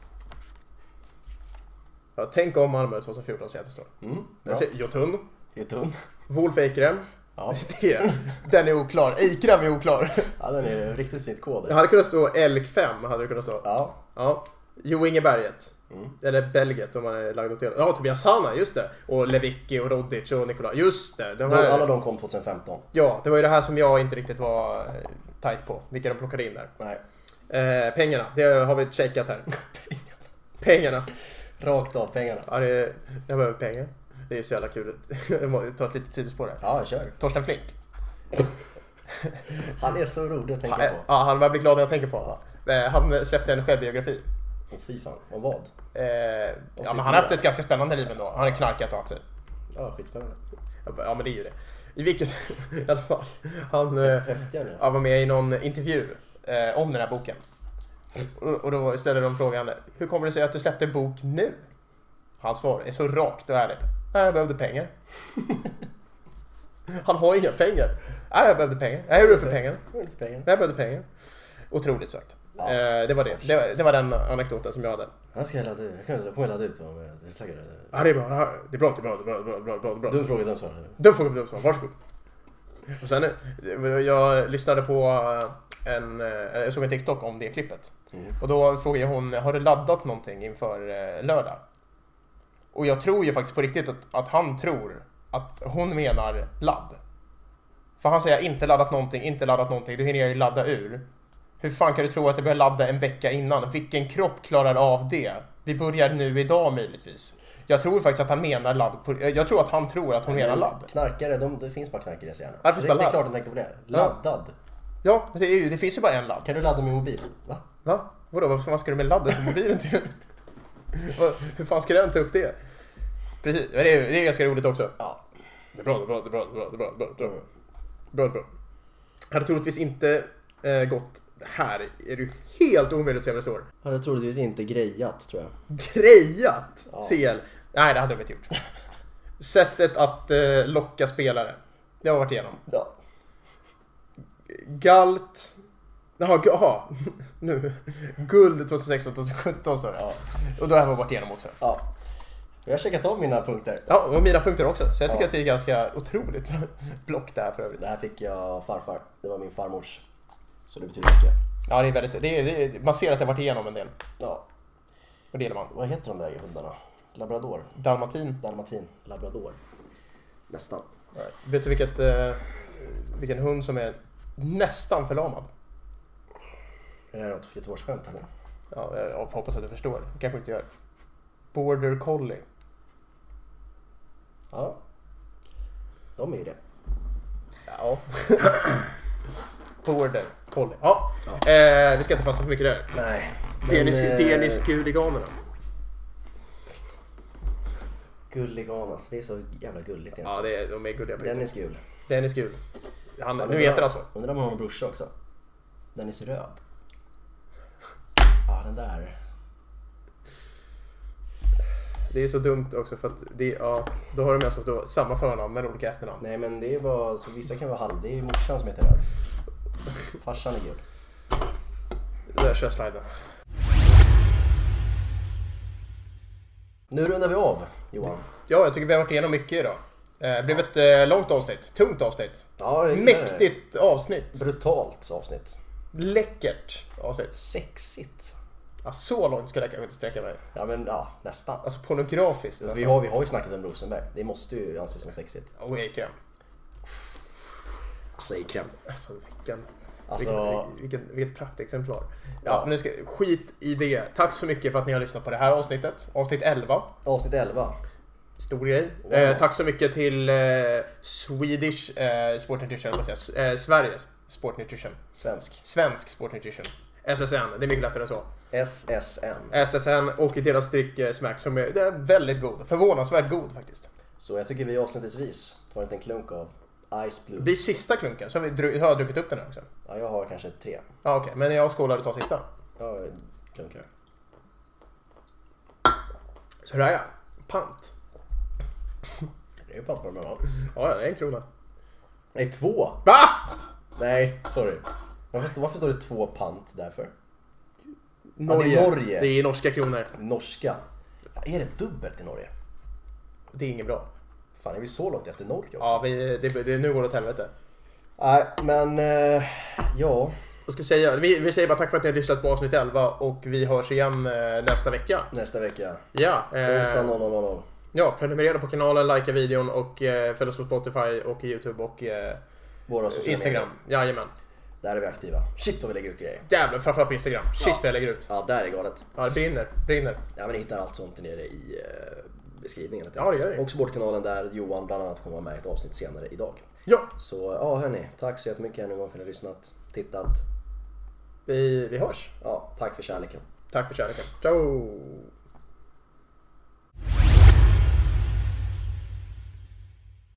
Speaker 2: Ja, tänk om Malmö 2014 så att det står. Jotun. Wolf Eikrem.
Speaker 1: Ja.
Speaker 2: Den är oklar. Eikrem är oklar.
Speaker 1: Ja, den är riktigt fint kod.
Speaker 2: Det hade kunnat stå Elk 5. Hade det kunnat stå.
Speaker 1: Ja.
Speaker 2: Jo Ingeberget. Eller Belget om man är lagd åt det. Ja, Tobias Hanna, just det. Och Lewicki och Rodic och Nikola. Just det.
Speaker 1: Alla de kom 2015.
Speaker 2: Ja, det var ju det här som jag inte riktigt var tight på. Vilka de plockade in där.
Speaker 1: Nej.
Speaker 2: Pengarna, det har vi checkat här. Pengarna.
Speaker 1: Rakt av pengarna.
Speaker 2: Ja, jag behöver pengar. Det är ju så jävla kul. Jag måste ta ett litet sidospår här.
Speaker 1: Ja, kör.
Speaker 2: Torsten Flink.
Speaker 1: Han är så rolig att tänka på.
Speaker 2: Ja, han blir glad när jag tänker på honom. Han släppte en självbiografi.
Speaker 1: Fy fan, om vad?
Speaker 2: Ja, men han har haft ett ganska spännande liv ändå. Han är knarkat och allt.
Speaker 1: Ja, skitspännande.
Speaker 2: Ja, men det är ju det. I vilket i alla fall. Han var med i någon intervju om den här boken. Och då ställde de frågan: hur kommer det sig att du släppte en bok nu? Hans svar är så rakt och ärligt: jag behövde pengar. Han har inga pengar. Jag behövde pengar. Jag gjorde det för pengar. Jag behövde pengar. Otroligt sagt. Ja, det var det. Det var den anekdoten som jag hade.
Speaker 1: Jag ska ladda ut. Jag kommer ladda ut.
Speaker 2: Ja, det är bra. Det är bra.
Speaker 1: Dum fråga.
Speaker 2: Varsågod. Och sen jag lyssnade på jag såg en TikTok om det klippet. Och då frågade hon: har du laddat någonting inför lördag? Och jag tror ju faktiskt på riktigt att han tror att hon menar ladd. För han säger inte laddat någonting. Då hinner jag ju ladda ur. Hur fan kan du tro att jag börjar ladda en vecka innan? Vilken kropp klarar av det? Vi börjar nu idag möjligtvis. Jag tror faktiskt att han menar ladd. Jag tror att han tror att hon menar ladd.
Speaker 1: Knarkare, det finns bara knarkare i deras hjärna.
Speaker 2: Det
Speaker 1: är klart att tänker på det. Laddad.
Speaker 2: Ja, det finns ju bara en ladd.
Speaker 1: Kan du ladda min mobil?
Speaker 2: Va? Vadå? Vad ska du med ladden på mobilen till? Hur fan ska den ta upp det? Precis, det är ganska roligt också.
Speaker 1: Ja.
Speaker 2: Det är bra. Hade troligtvis inte gått. Här är det helt omöjligt att se vad det står.
Speaker 1: Hade troligtvis inte grejat, tror jag.
Speaker 2: Grejat? Ja. CL. Nej, det hade de inte gjort. Sättet att locka spelare. Det har varit igenom.
Speaker 1: Ja.
Speaker 2: Galt. Jaha. Nu. Guld 2016-2017 står det. Ja. Och då har jag varit igenom också.
Speaker 1: Ja. Jag har checkat av mina punkter.
Speaker 2: Ja, och mina punkter också. Så jag tycker att det är ganska otroligt block där för övrigt.
Speaker 1: Det här fick jag farfar. Det var min farmors. Så det betyder mycket.
Speaker 2: Ja, det är väldigt... man ser att det har varit igenom en del.
Speaker 1: Ja.
Speaker 2: Och det gillar man.
Speaker 1: Vad heter de där hundarna? Labrador?
Speaker 2: Dalmatin.
Speaker 1: Labrador. Nästan.
Speaker 2: Nej. Vet du vilken hund som är nästan förlamad?
Speaker 1: Är det här något Göteborgsskämt eller?
Speaker 2: Ja, jag hoppas att du förstår. Det kanske inte gör. Border Collie.
Speaker 1: Ja. De är ju det.
Speaker 2: Ja. Border Collie. Ja. Vi ska inte fastna för mycket där.
Speaker 1: Nej.
Speaker 2: Dennis Guliganerna.
Speaker 1: Gulliganas. Det är så jävla gulligt egentligen.
Speaker 2: Ja, de är gulliga. Dennis Gul. Nu heter han så.
Speaker 1: Undrar om han har en brorsa också. Dennis Röd. Ja, den där.
Speaker 2: Det är så dumt också för att då har de alltså samma förnamn men olika efternamn.
Speaker 1: Nej, men det är bara så vissa kan vara halv. Det är morsan som heter Röd. Farsan är gul.
Speaker 2: Där kör sliden.
Speaker 1: Nu rundar vi av, Johan.
Speaker 2: Ja, jag tycker vi har varit igenom mycket idag. Det blev ett långt avsnitt, tungt avsnitt.
Speaker 1: Ja,
Speaker 2: mäktigt avsnitt.
Speaker 1: Brutalt avsnitt.
Speaker 2: Läckert avsnitt.
Speaker 1: Sexigt.
Speaker 2: Ja, så långt skulle jag kanske inte sträcka mig.
Speaker 1: Ja, men ja, nästan.
Speaker 2: Alltså pornografiskt.
Speaker 1: Alltså, vi har ju snackat om Rosenberg. Det måste ju anses som sexigt.
Speaker 2: Och Ekrem.
Speaker 1: Alltså Ekrem.
Speaker 2: Alltså vilket praktexemplar. Ja, nu ska skit i det. Tack så mycket för att ni har lyssnat på det här avsnittet. Avsnitt 11.
Speaker 1: Avsnitt 11.
Speaker 2: Stor grej.
Speaker 1: Wow.
Speaker 2: Tack så mycket till Swedish Sport Nutrition. Sveriges Sport Nutrition. Svensk Sport Nutrition. SSN, det är mycket lättare så. SSN och deras dryck-smack som är väldigt god. Förvånansvärt god faktiskt.
Speaker 1: Så jag tycker vi avslutningsvis tar en liten klunk av Ice Blue.
Speaker 2: Det blir sista klunken, så har jag druckit upp den här också.
Speaker 1: Ja, jag har kanske 3.
Speaker 2: Ja, okej. Men jag skålar och tar sista.
Speaker 1: Ja, klunkar.
Speaker 2: Så där ja. Pant.
Speaker 1: Det är ju pant på den här.
Speaker 2: Ja, det är 1 krona.
Speaker 1: Nej, 2.
Speaker 2: Va?
Speaker 1: Nej, sorry. Varför står det 2 pant därför?
Speaker 2: Norge.
Speaker 1: Ja, det är Norge.
Speaker 2: Det är norska kronor.
Speaker 1: Norska. Ja, är det dubbelt i Norge?
Speaker 2: Det är inget bra.
Speaker 1: Fan, är vi så långt efter Norge också?
Speaker 2: Ja, nu går det åt helvete.
Speaker 1: Nej, men ja.
Speaker 2: Jag ska säga, vi säger bara tack för att ni har lyssnat på avsnitt 11 och vi hörs igen nästa vecka. Ja.
Speaker 1: Onsdag 00:00.
Speaker 2: Ja, prenumerera på kanalen, likea videon och följ oss på Spotify och YouTube och
Speaker 1: våra
Speaker 2: Instagram. Jajamän.
Speaker 1: Där är vi aktiva. Shit vad vi lägger ut grejer.
Speaker 2: Jävlar, framförallt på Instagram. Shit vad jag lägger ut.
Speaker 1: Ja, där är galet.
Speaker 2: Ja, det brinner.
Speaker 1: Ja, men ni hittar allt sånt nere i beskrivningen.
Speaker 2: Ja, det gör det.
Speaker 1: Och Sportkanalen där Johan bland annat kommer vara med i ett avsnitt senare idag.
Speaker 2: Ja.
Speaker 1: Så ja, hörni. Tack så jättemycket än en gång för att ni har lyssnat, tittat.
Speaker 2: Vi hörs.
Speaker 1: Ja, tack för kärleken.
Speaker 2: Tack för kärleken. Ciao!